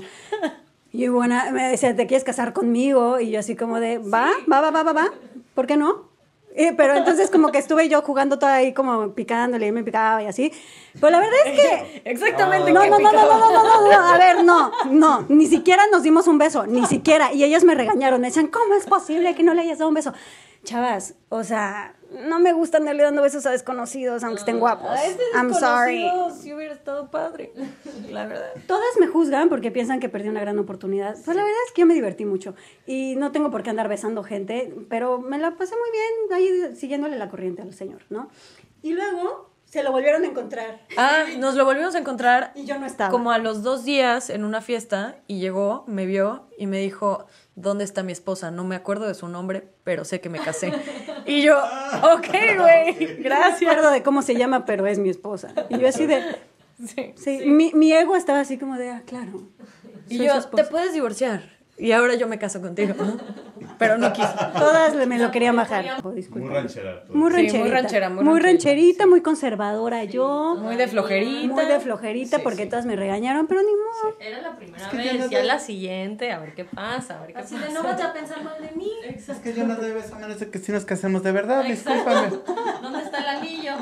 Me decía, ¿te quieres casar conmigo? Y yo así como de, va, ¿por qué no? Pero entonces como que estuve yo jugando toda ahí como picándole y me picaba y así. Pero la verdad es que... Exactamente. No, a ver, no, ni siquiera nos dimos un beso, ni siquiera. Y ellas me regañaron, me decían, ¿cómo es posible que no le hayas dado un beso? Chavas, o sea, no me gusta andarle dando besos a desconocidos, aunque estén guapos. I'm sorry. Si hubiera estado padre, la verdad. Todas me juzgan porque piensan que perdí una gran oportunidad. Pues la verdad es que yo me divertí mucho. Y no tengo por qué andar besando gente, pero me la pasé muy bien ahí siguiéndole la corriente al señor, ¿no? Y luego se lo volvieron a encontrar. Nos lo volvimos a encontrar. Y yo no estaba. Como a los 2 días en una fiesta y llegó, me vio y me dijo, ¿dónde está mi esposa? No me acuerdo de su nombre, pero sé que me casé. Y yo, ok, güey, gracias. No me acuerdo de cómo se llama, pero es mi esposa. Y yo así de... Sí, mi ego estaba así como de, claro. Y yo, te puedes divorciar. Y ahora yo me caso contigo, ¿no? Pero no quise. Todas me lo querían bajar. Muy ranchera. Muy rancherita. Muy rancherita, muy conservadora yo. Muy de flojerita. Muy de flojerita porque todas me regañaron, pero ni modo. Era la primera vez, ya la siguiente, a ver qué pasa, Así de, no vas a pensar mal de mí. Es que yo no debo a menos de que si nos casemos de verdad, discúlpame. ¿Dónde está el anillo?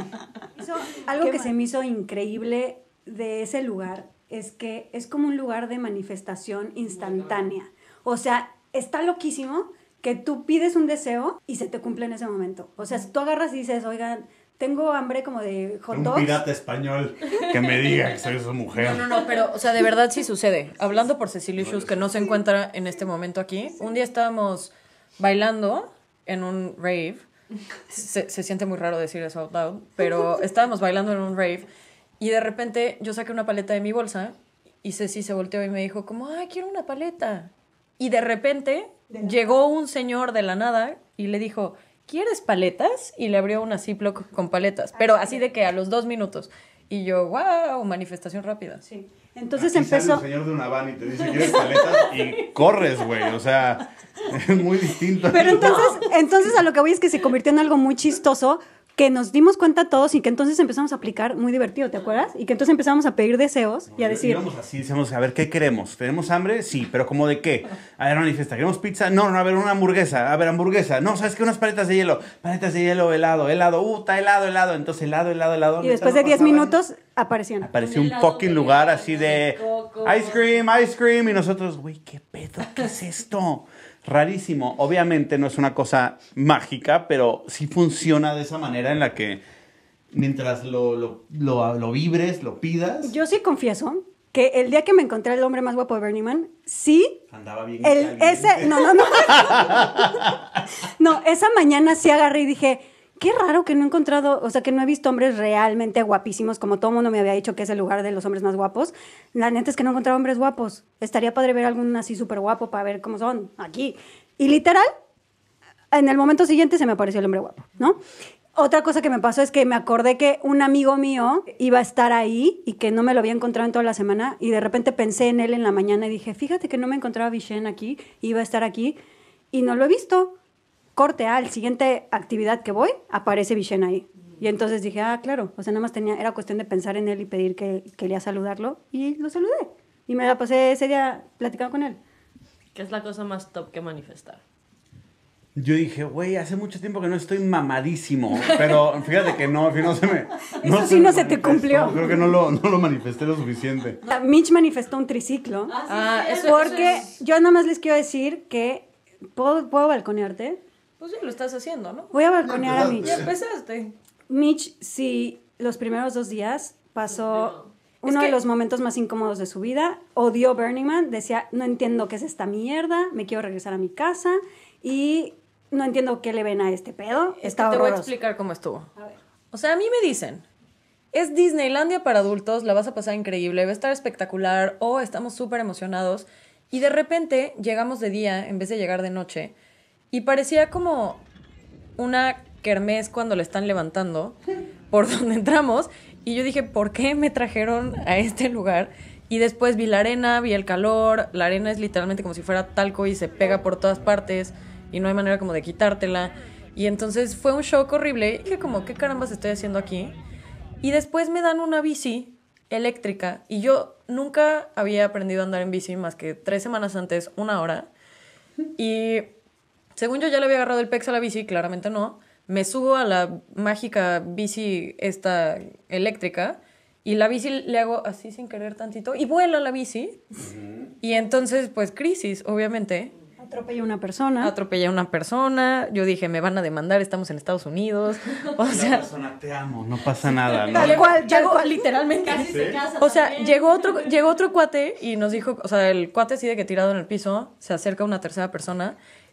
Algo que se me hizo increíble de ese lugar es que es como un lugar de manifestación instantánea. O sea, está loquísimo que tú pides un deseo y se te cumple en ese momento. O sea, si tú agarras y dices, oigan, tengo hambre como de hot dogs. Un pirata español que me diga que soy su mujer. No, pero, o sea, de verdad sí sucede. Hablando por Cecilia Shoes, que no se encuentra en este momento aquí, un día estábamos bailando en un rave. Se siente muy raro decir eso out loud, pero estábamos bailando en un rave y de repente yo saqué una paleta de mi bolsa y Ceci se volteó y me dijo como, ay, quiero una paleta. Y de repente llegó un señor de la nada y le dijo, ¿quieres paletas? Y le abrió una Ziploc con paletas, pero así de que a los 2 minutos. Y yo, wow, manifestación rápida. Sí. Entonces Aquí empezó... sale un señor de una van y te dice, ¿quieres paletas? Y corres, güey, o sea, es muy distinto. Pero entonces a lo que voy es que se convirtió en algo muy chistoso, que nos dimos cuenta todos y que entonces empezamos a aplicar muy divertido, ¿te acuerdas? Y que entonces empezamos a pedir deseos y a decir... Íbamos así, decíamos, a ver, ¿qué queremos? ¿Tenemos hambre? Sí, pero ¿cómo de qué? A ver, manifiesta, ¿queremos pizza? No, a ver, una hamburguesa. A ver, hamburguesa. No, ¿sabes qué? Unas paletas de hielo, helado, helado. Entonces, helado. Y después de 10 minutos apareció un fucking lugar así de ice cream. Y nosotros, güey, ¿qué pedo? ¿Qué es esto? Rarísimo. Obviamente no es una cosa mágica, pero sí funciona de esa manera en la que mientras lo vibres, lo pidas. Yo sí confieso que el día que me encontré al hombre más guapo de Burning Man, sí. Andaba bien. No, esa mañana sí agarré y dije, qué raro que no he encontrado, o sea, que no he visto hombres realmente guapísimos, como todo el mundo me había dicho que es el lugar de los hombres más guapos. La neta es que no he encontrado hombres guapos. Estaría padre ver algún así súper guapo para ver cómo son aquí. Y literal, en el momento siguiente se me apareció el hombre guapo, ¿no? Otra cosa que me pasó es que me acordé que un amigo mío iba a estar ahí y que no me lo había encontrado en toda la semana y de repente pensé en él en la mañana y dije, fíjate que no me encontraba a Vishen aquí, iba a estar aquí y no lo he visto. Corte al siguiente actividad que voy, aparece Vishen ahí. Y entonces dije, claro, o sea, nada más era cuestión de pensar en él y pedir que quería saludarlo y lo saludé. Y me la pasé ese día platicando con él. ¿Qué es la cosa más top que manifestar? Yo dije, güey, hace mucho tiempo que no estoy mamadísimo, pero fíjate que no se me... Eso sí no se te cumplió. Creo que no lo manifesté lo suficiente. Mitch manifestó un triciclo, porque yo nada más les quiero decir que... ¿Puedo balconearte? Pues sí, lo estás haciendo, ¿no? Voy a balconear a Mitch. Ya empezaste. Mitch, sí, los primeros 2 días pasó uno de los momentos más incómodos de su vida. Odió Burning Man. Decía, no entiendo qué es esta mierda. Me quiero regresar a mi casa. Y no entiendo qué le ven a este pedo. Está te horroroso. voy a explicar cómo estuvo. A ver. O sea, a mí me dicen, es Disneylandia para adultos, la vas a pasar increíble, va a estar espectacular, estamos súper emocionados. Y de repente llegamos de día en vez de llegar de noche. Y parecía como una kermés cuando le están levantando por donde entramos. Y yo dije, ¿por qué me trajeron a este lugar? Y después vi la arena, vi el calor. La arena es literalmente como si fuera talco y se pega por todas partes. y no hay manera como de quitártela. Y entonces fue un shock horrible. Y dije como, ¿qué carambas estoy haciendo aquí? Y después me dan una bici eléctrica. Y yo nunca había aprendido a andar en bici más que 3 semanas antes, 1 hora. Y según yo ya le había agarrado el pex a la bici, claramente no. Me subo a la mágica bici esta eléctrica y la bici le hago así sin querer tantito y vuela la bici. Y entonces, pues, crisis, obviamente. Atropellé a una persona. Atropellé a una persona. Yo dije, me van a demandar, estamos en Estados Unidos. O La sea, persona, te amo, no pasa nada, ¿no? Tal cual, llegó literalmente. Casi se casa O sea, también. llegó otro cuate y nos dijo, o sea, el cuate así de que tirado en el piso, se acerca una tercera persona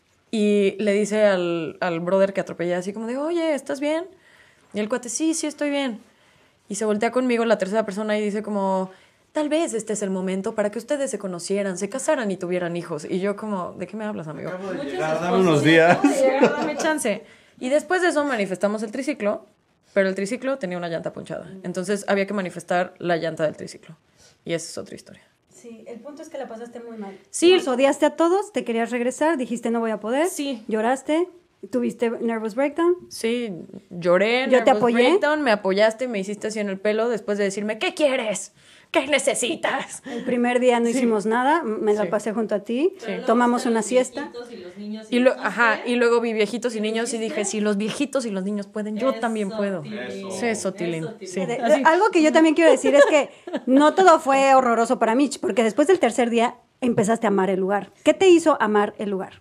y le dice al brother que atropellé así como de, oye, ¿estás bien? Y el cuate, sí, estoy bien. Y se voltea conmigo la tercera persona y dice como, tal vez este es el momento para que ustedes se conocieran, se casaran y tuvieran hijos. Y yo como, ¿de qué me hablas, amigo? Acabo de Muchos llegar, dame esposos. unos días. Dame chance. Y después de eso manifestamos el triciclo, pero el triciclo tenía una llanta ponchada. Entonces había que manifestar la llanta del triciclo. Y esa es otra historia. Sí, el punto es que la pasaste muy mal. Sí. Los odiaste a todos, te querías regresar, dijiste no voy a poder. Sí. Lloraste, tuviste nervous breakdown. Sí, lloré, Yo te nervous apoyé. breakdown, me apoyaste, me hiciste así en el pelo después de decirme, ¿qué quieres? ¿Qué necesitas? El primer día no hicimos nada, me la Sí. pasé junto a ti, Pero luego tomamos están una los siesta. viejitos y los niños Y, y luego vi viejitos y niños y dije, si los viejitos y los niños pueden, yo Eso, también puedo. Tilín. Sí, eso, Tilín. Eso, Tilín. Sí. Algo que yo también quiero decir es que no todo fue horroroso para Mitch, porque después del tercer día empezaste a amar el lugar. ¿Qué te hizo amar el lugar?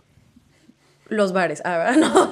Los bares. No,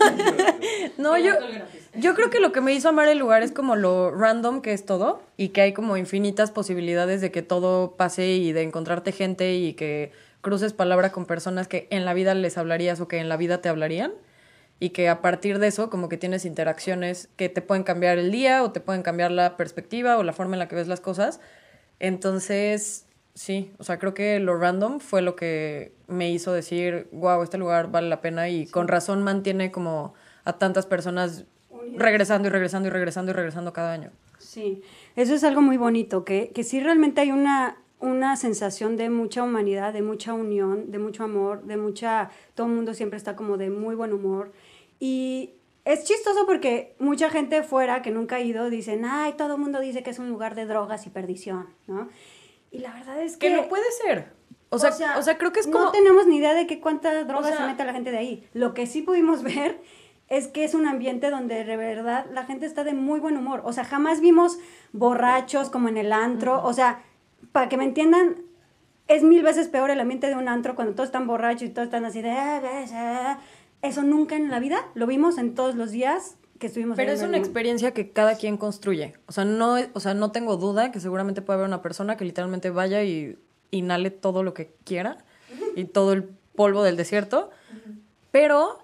no yo creo que lo que me hizo amar el lugar es como lo random que es todo y que hay como infinitas posibilidades de que todo pase y de encontrarte gente y que cruces palabra con personas que en la vida les hablarías o que en la vida te hablarían y que a partir de eso como que tienes interacciones que te pueden cambiar el día o te pueden cambiar la perspectiva o la forma en la que ves las cosas. Entonces, sí, o sea, creo que lo random fue lo que me hizo decir, wow, este lugar vale la pena y con razón mantiene como a tantas personas regresando y regresando y regresando y regresando cada año. Sí, eso es algo muy bonito, que sí realmente hay una sensación de mucha humanidad, de mucha unión, de mucho amor, de mucha... Todo el mundo siempre está como de muy buen humor. Y es chistoso porque mucha gente fuera que nunca ha ido dicen, ay, todo el mundo dice que es un lugar de drogas y perdición, ¿no? Y la verdad es que... Que no puede ser. O sea, creo que es como... No tenemos ni idea de qué cuánta droga O sea, se mete la gente de ahí. Lo que sí pudimos ver es que es un ambiente donde de verdad la gente está de muy buen humor. O sea, jamás vimos borrachos como en el antro. O sea, para que me entiendan, es 1000 veces peor el ambiente de un antro cuando todos están borrachos y todos están así de... Eso nunca en la vida lo vimos en todos los días que estuvimos Pero ahí es en una Berlín. experiencia que cada quien construye. O sea, no tengo duda que seguramente puede haber una persona que literalmente vaya y inhale todo lo que quiera y todo el polvo del desierto. Pero,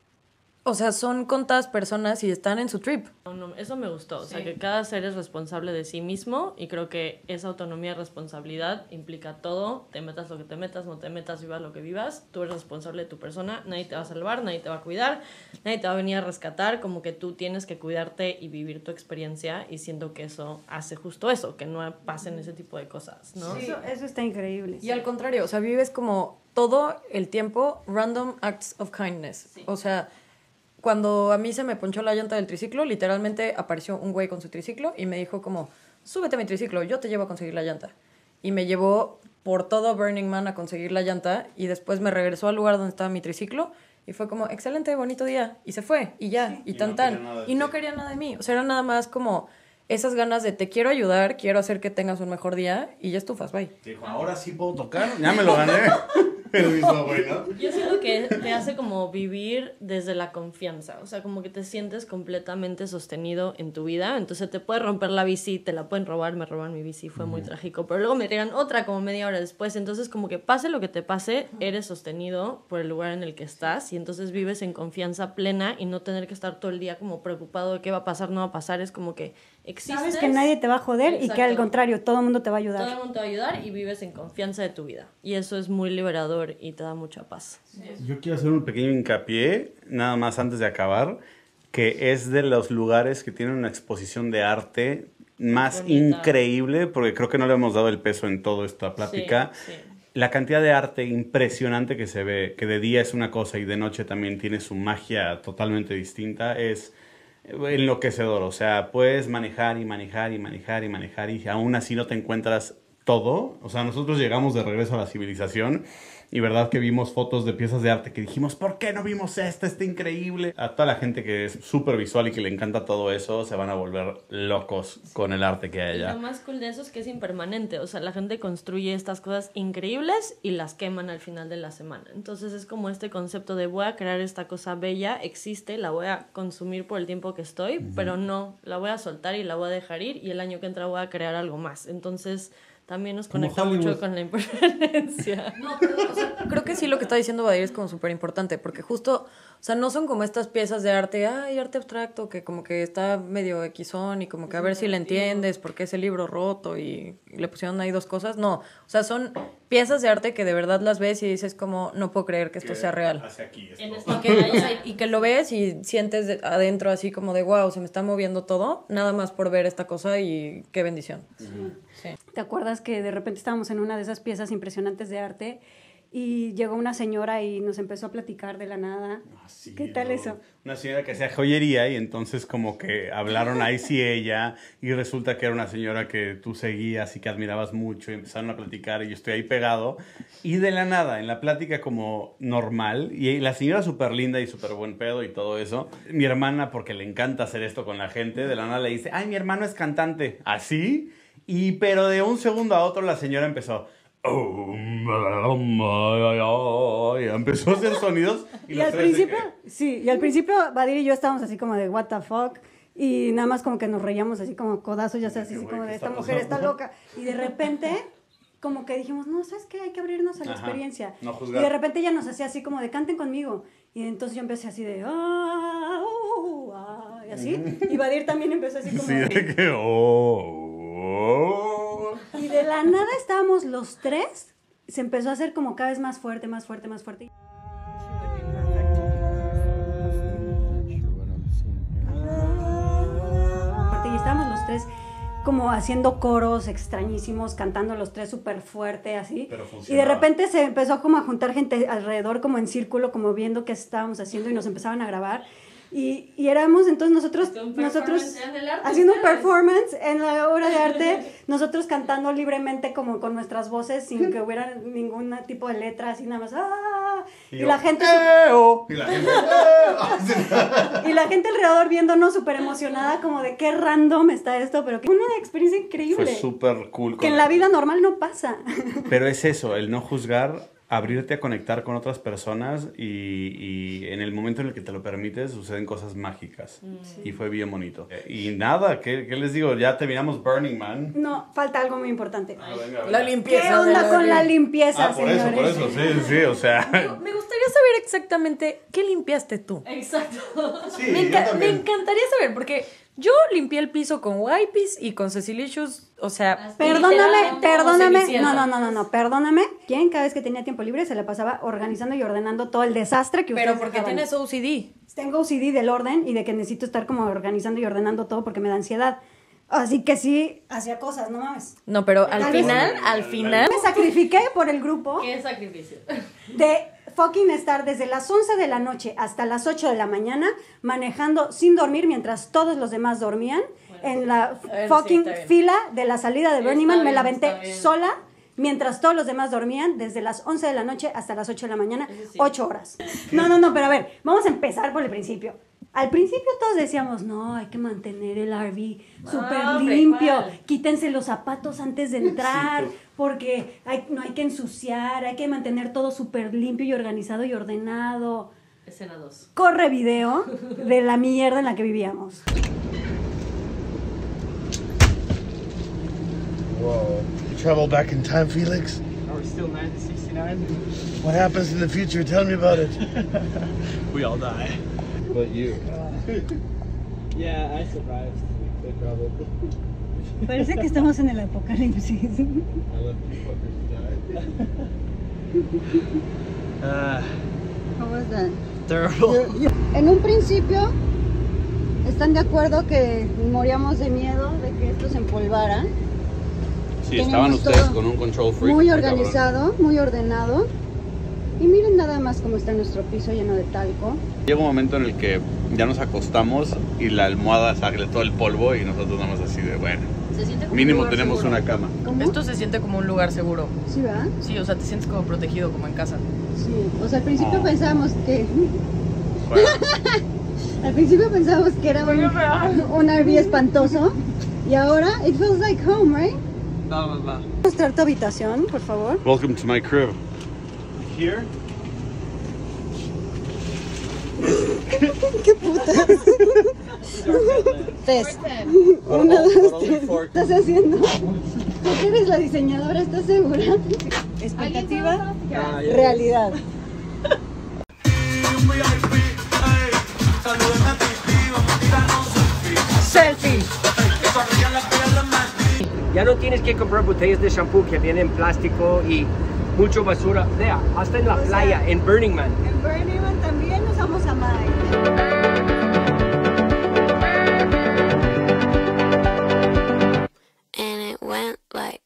o sea, son contadas personas y están en su trip. No, eso me gustó, o sea, que cada ser es responsable de sí mismo y creo que esa autonomía y responsabilidad implica todo, te metas lo que te metas, no te metas, vivas lo que vivas, tú eres responsable de tu persona, nadie te va a salvar, nadie te va a cuidar, nadie te va a venir a rescatar, como que tú tienes que cuidarte y vivir tu experiencia y siento que eso hace justo eso, que no pasen ese tipo de cosas, ¿no? Eso está increíble. Y al contrario, o sea, vives como todo el tiempo random acts of kindness. O sea, cuando a mí se me ponchó la llanta del triciclo, literalmente apareció un güey con su triciclo y me dijo como, súbete a mi triciclo, yo te llevo a conseguir la llanta. Y me llevó por todo Burning Man a conseguir la llanta y después me regresó al lugar donde estaba mi triciclo y fue como, excelente, bonito día. Y se fue, y ya, y tan tan. Y no quería nada de mí. O sea, era nada más como esas ganas de te quiero ayudar, quiero hacer que tengas un mejor día y ya estufas, bye. Dijo, ahora sí puedo tocar, ya me lo gané. El mismo güey, ¿no? Yo siento que te hace como vivir desde la confianza, o sea, como que te sientes completamente sostenido en tu vida, entonces te puede romper la bici, te la pueden robar, me roban mi bici, fue muy trágico, pero luego me tiran otra como media hora después, entonces como que pase lo que te pase, eres sostenido por el lugar en el que estás y entonces vives en confianza plena y no tener que estar todo el día como preocupado de qué va a pasar, no va a pasar, es como que existes. Sabes que nadie te va a joder y que al Exacto. contrario, todo el mundo te va a Todo el ayudar. mundo te va a ayudar y vives en confianza de tu vida y eso es muy liberador y te da mucha paz. Yo quiero hacer un pequeño hincapié, nada más antes de acabar, que es de los lugares que tienen una exposición de arte más Bonita. increíble, porque creo que no le hemos dado el peso en toda esta plática. Sí, sí. la cantidad de arte impresionante que se ve, que de día es una cosa y de noche también tiene su magia totalmente distinta, es enloquecedor. O sea, puedes manejar y manejar y manejar y manejar y aún así no te encuentras todo. O sea, nosotros llegamos de regreso a la civilización y verdad que vimos fotos de piezas de arte que dijimos, ¿por qué no vimos esta? Está increíble. A toda la gente que es súper visual y que le encanta todo eso, se van a volver locos con el arte que hay allá. Lo más cool de eso es que es impermanente. O sea, la gente construye estas cosas increíbles y las queman al final de la semana. Entonces es como este concepto de voy a crear esta cosa bella, existe, la voy a consumir por el tiempo que estoy, pero no, la voy a soltar y la voy a dejar ir y el año que entra voy a crear algo más. Entonces también nos conecta mucho con la impermanencia. No, pero, o sea, creo que sí lo que está diciendo Badir es como súper importante, porque justo, o sea, no son como estas piezas de arte, arte abstracto, que como que está medio equisón y como que a ver si le entiendes, porque es el libro roto y le pusieron ahí 2 cosas. No, o sea, son piezas de arte que de verdad las ves y dices como, no puedo creer que esto sea real. Hacia aquí En esto. esta Y que lo ves y sientes adentro así como de wow, se me está moviendo todo, nada más por ver esta cosa y qué bendición. Sí. ¿Te acuerdas que de repente estábamos en una de esas piezas impresionantes de arte y llegó una señora y nos empezó a platicar de la nada? Sí, ¿Qué tal eso? Una señora que hacía joyería y entonces como que hablaron ahí sí ella y resulta que era una señora que tú seguías y que admirabas mucho y empezaron a platicar y yo estoy ahí pegado y de la nada, en la plática como normal y la señora súper linda y súper buen pedo y todo eso, mi hermana, porque le encanta hacer esto con la gente, de la nada le dice, ay, mi hermano es cantante, ¿así? Y pero de un segundo a otro la señora empezó... y empezó a hacer sonidos Y al principio, sí, y al principio Badir y yo estábamos así como de what the fuck y nada más como que nos reíamos así como codazos, ya sabes, así como de esta mujer está loca y de repente como que dijimos, no, ¿sabes qué? Hay que abrirnos a la experiencia. No juzgar. Y de repente ella nos hacía así como de canten conmigo y entonces yo empecé así de y así y Badir también empezó así como Sí, de que... y de la nada estábamos los 3, se empezó a hacer como cada vez más fuerte, más fuerte, más fuerte. Y estábamos los 3 como haciendo coros extrañísimos, cantando los 3 súper fuerte, así. Y de repente se empezó como a juntar gente alrededor, como en círculo, como viendo qué estábamos haciendo y nos empezaban a grabar. Y éramos entonces nosotros haciendo un performance en la obra de arte, nosotros cantando libremente como con nuestras voces sin que hubiera ningún tipo de letra, así nada más y la gente y la gente alrededor viéndonos súper emocionada como de qué random está esto, pero que una experiencia increíble. Fue súper cool. Que en la vida normal no pasa. Pero es eso, el no juzgar, abrirte a conectar con otras personas y en el momento en el que te lo permites suceden cosas mágicas. Y fue bien bonito. Y nada, ¿qué les digo? Ya terminamos Burning Man. No, falta algo muy importante. Venga. La limpieza. ¿Qué onda con la limpieza, por señores? eso, sí, o sea... Me gustaría saber exactamente qué limpiaste tú. Exacto. Sí, Me yo también. encantaría saber, porque yo limpié el piso con Wipes y con Cecilicious, o sea... Literalmente Perdóname, no, perdóname. ¿Quién cada vez que tenía tiempo libre se la pasaba organizando y ordenando todo el desastre que ustedes Pero porque dejaban? tienes OCD. Tengo OCD del orden y de que necesito estar como organizando y ordenando todo porque me da ansiedad. Así que sí, hacía cosas, no mames. No, pero al Tal vez- final... Me sacrifiqué por el grupo Qué sacrificio. de fucking estar desde las 11 de la noche hasta las 8 de la mañana manejando sin dormir mientras todos los demás dormían en la fucking está bien. fila de la salida de Burning Man. Me la está aventé bien. sola mientras todos los demás dormían desde las 11 de la noche hasta las 8 de la mañana, Eso sí. 8 horas. No, pero a ver, vamos a empezar por el principio. Al principio todos decíamos, no, hay que mantener el RV súper hombre, limpio, ¿cuál? quítense los zapatos antes de entrar, porque no hay que ensuciar, hay que mantener todo súper limpio y organizado y ordenado. Escena 2. Corre video de la mierda en la que vivíamos. Whoa. You travel back in time, Felix? Are we still 1969? What happens in the future? Tell me about it. We all die. But you. Yeah, I survived. They probably. Parece que estamos en el apocalipsis. I let you fuckers die. ¿Cómo están? Terrible. En un principio, ¿están de acuerdo que moríamos de miedo de que esto se empolvara? Sí, Tenemos estaban ustedes todo con un control freak. muy cabrón. organizado, muy ordenado. Y miren nada más cómo está nuestro piso lleno de talco. Llega un momento en el que ya nos acostamos y la almohada sale todo el polvo y nosotros nada más así de, bueno, Se siente como un mínimo lugar tenemos seguro. una cama. ¿Cómo? Esto se siente como un lugar seguro. Sí, ¿verdad? Sí, o sea, te sientes como protegido, como en casa. Sí. O sea, al principio Oh. pensábamos que... Bueno, Al principio pensábamos que era un RV espantoso. Y ahora, it feels like home, right? Blah, blah, blah. Mostrar tu habitación, por favor. welcome to my crib. Here? ¡Qué putas! Tres. Uno, dos, tres. ¿Qué estás haciendo? Tú que eres la diseñadora, ¿estás segura? Expectativa, Yeah. realidad. ¡Selfie! Ya no tienes que comprar botellas de shampoo que vienen en plástico y mucho basura. Vea, hasta en la playa, en Burning Man. En Burning Man también usamos a Mike. And it went like.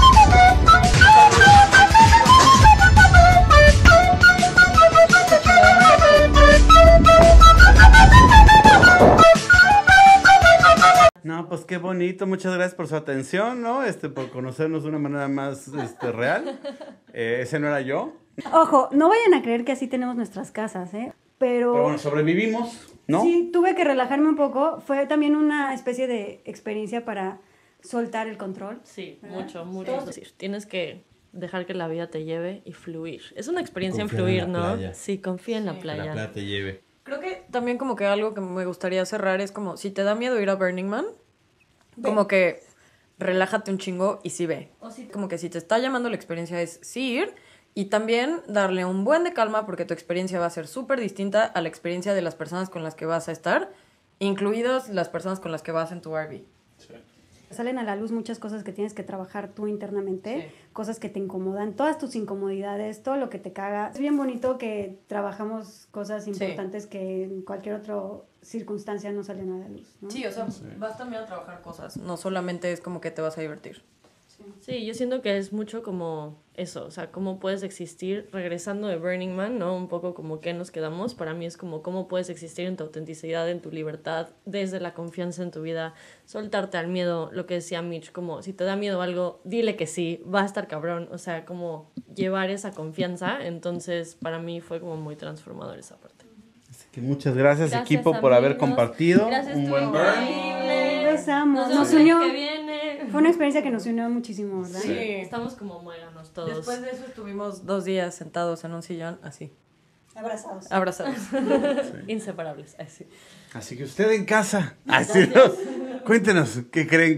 No, pues qué bonito, muchas gracias por su atención, ¿no? Por conocernos de una manera más real. Ese no era yo. Ojo, no vayan a creer que así tenemos nuestras casas, ¿eh? Pero bueno, sobrevivimos, ¿no? Sí, tuve que relajarme un poco. Fue también una especie de experiencia para soltar el control. Sí, mucho. Es decir, tienes que dejar que la vida te lleve y fluir. Es una experiencia en fluir, ¿no? Sí, confía en la playa. te lleve. Creo que también como que algo que me gustaría cerrar es como, si te da miedo ir a Burning Man, como que relájate un chingo y sí ve. Como que si te está llamando la experiencia es sí ir y también darle un buen de calma porque tu experiencia va a ser súper distinta a la experiencia de las personas con las que vas a estar, incluidas las personas con las que vas en tu RV. Salen a la luz muchas cosas que tienes que trabajar tú internamente, cosas que te incomodan, todas tus incomodidades, todo lo que te caga. Es bien bonito que trabajamos cosas importantes que en cualquier otra circunstancia no salen a la luz, ¿no? Sí, o sea, vas también a trabajar cosas, no solamente es como que te vas a divertir. Sí, yo siento que es mucho como eso, o sea, cómo puedes existir regresando de Burning Man, ¿no? Un poco como qué nos quedamos. Para mí es como cómo puedes existir en tu autenticidad, en tu libertad, desde la confianza en tu vida, soltarte al miedo, lo que decía Mitch, como si te da miedo algo, dile que sí, va a estar cabrón, o sea, como llevar esa confianza. Entonces, para mí fue como muy transformador esa parte. Así que muchas gracias, Gracias, equipo, por haber amigos. compartido. Gracias, un estuvo buen burn. increíble. Besamos. Nos Nos vemos el unió. que viene. Fue una experiencia que nos unió muchísimo, ¿verdad? Sí. Estamos como muéganos todos. Después de eso estuvimos 2 días sentados en un sillón, así, Abrazados. abrazados. Inseparables, así. Así que usted en casa. Así no. Cuéntenos, ¿qué creen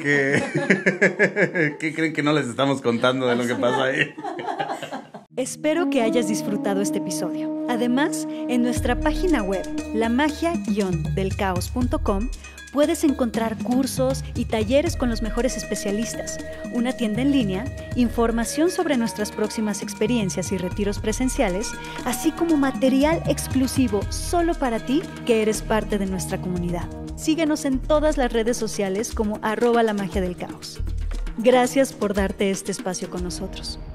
que qué creen que no les estamos contando de lo que pasa ahí? Espero que hayas disfrutado este episodio. Además, en nuestra página web, lamagia-delcaos.com, puedes encontrar cursos y talleres con los mejores especialistas, una tienda en línea, información sobre nuestras próximas experiencias y retiros presenciales, así como material exclusivo solo para ti que eres parte de nuestra comunidad. Síguenos en todas las redes sociales como @lamagiadelcaos. Gracias por darte este espacio con nosotros.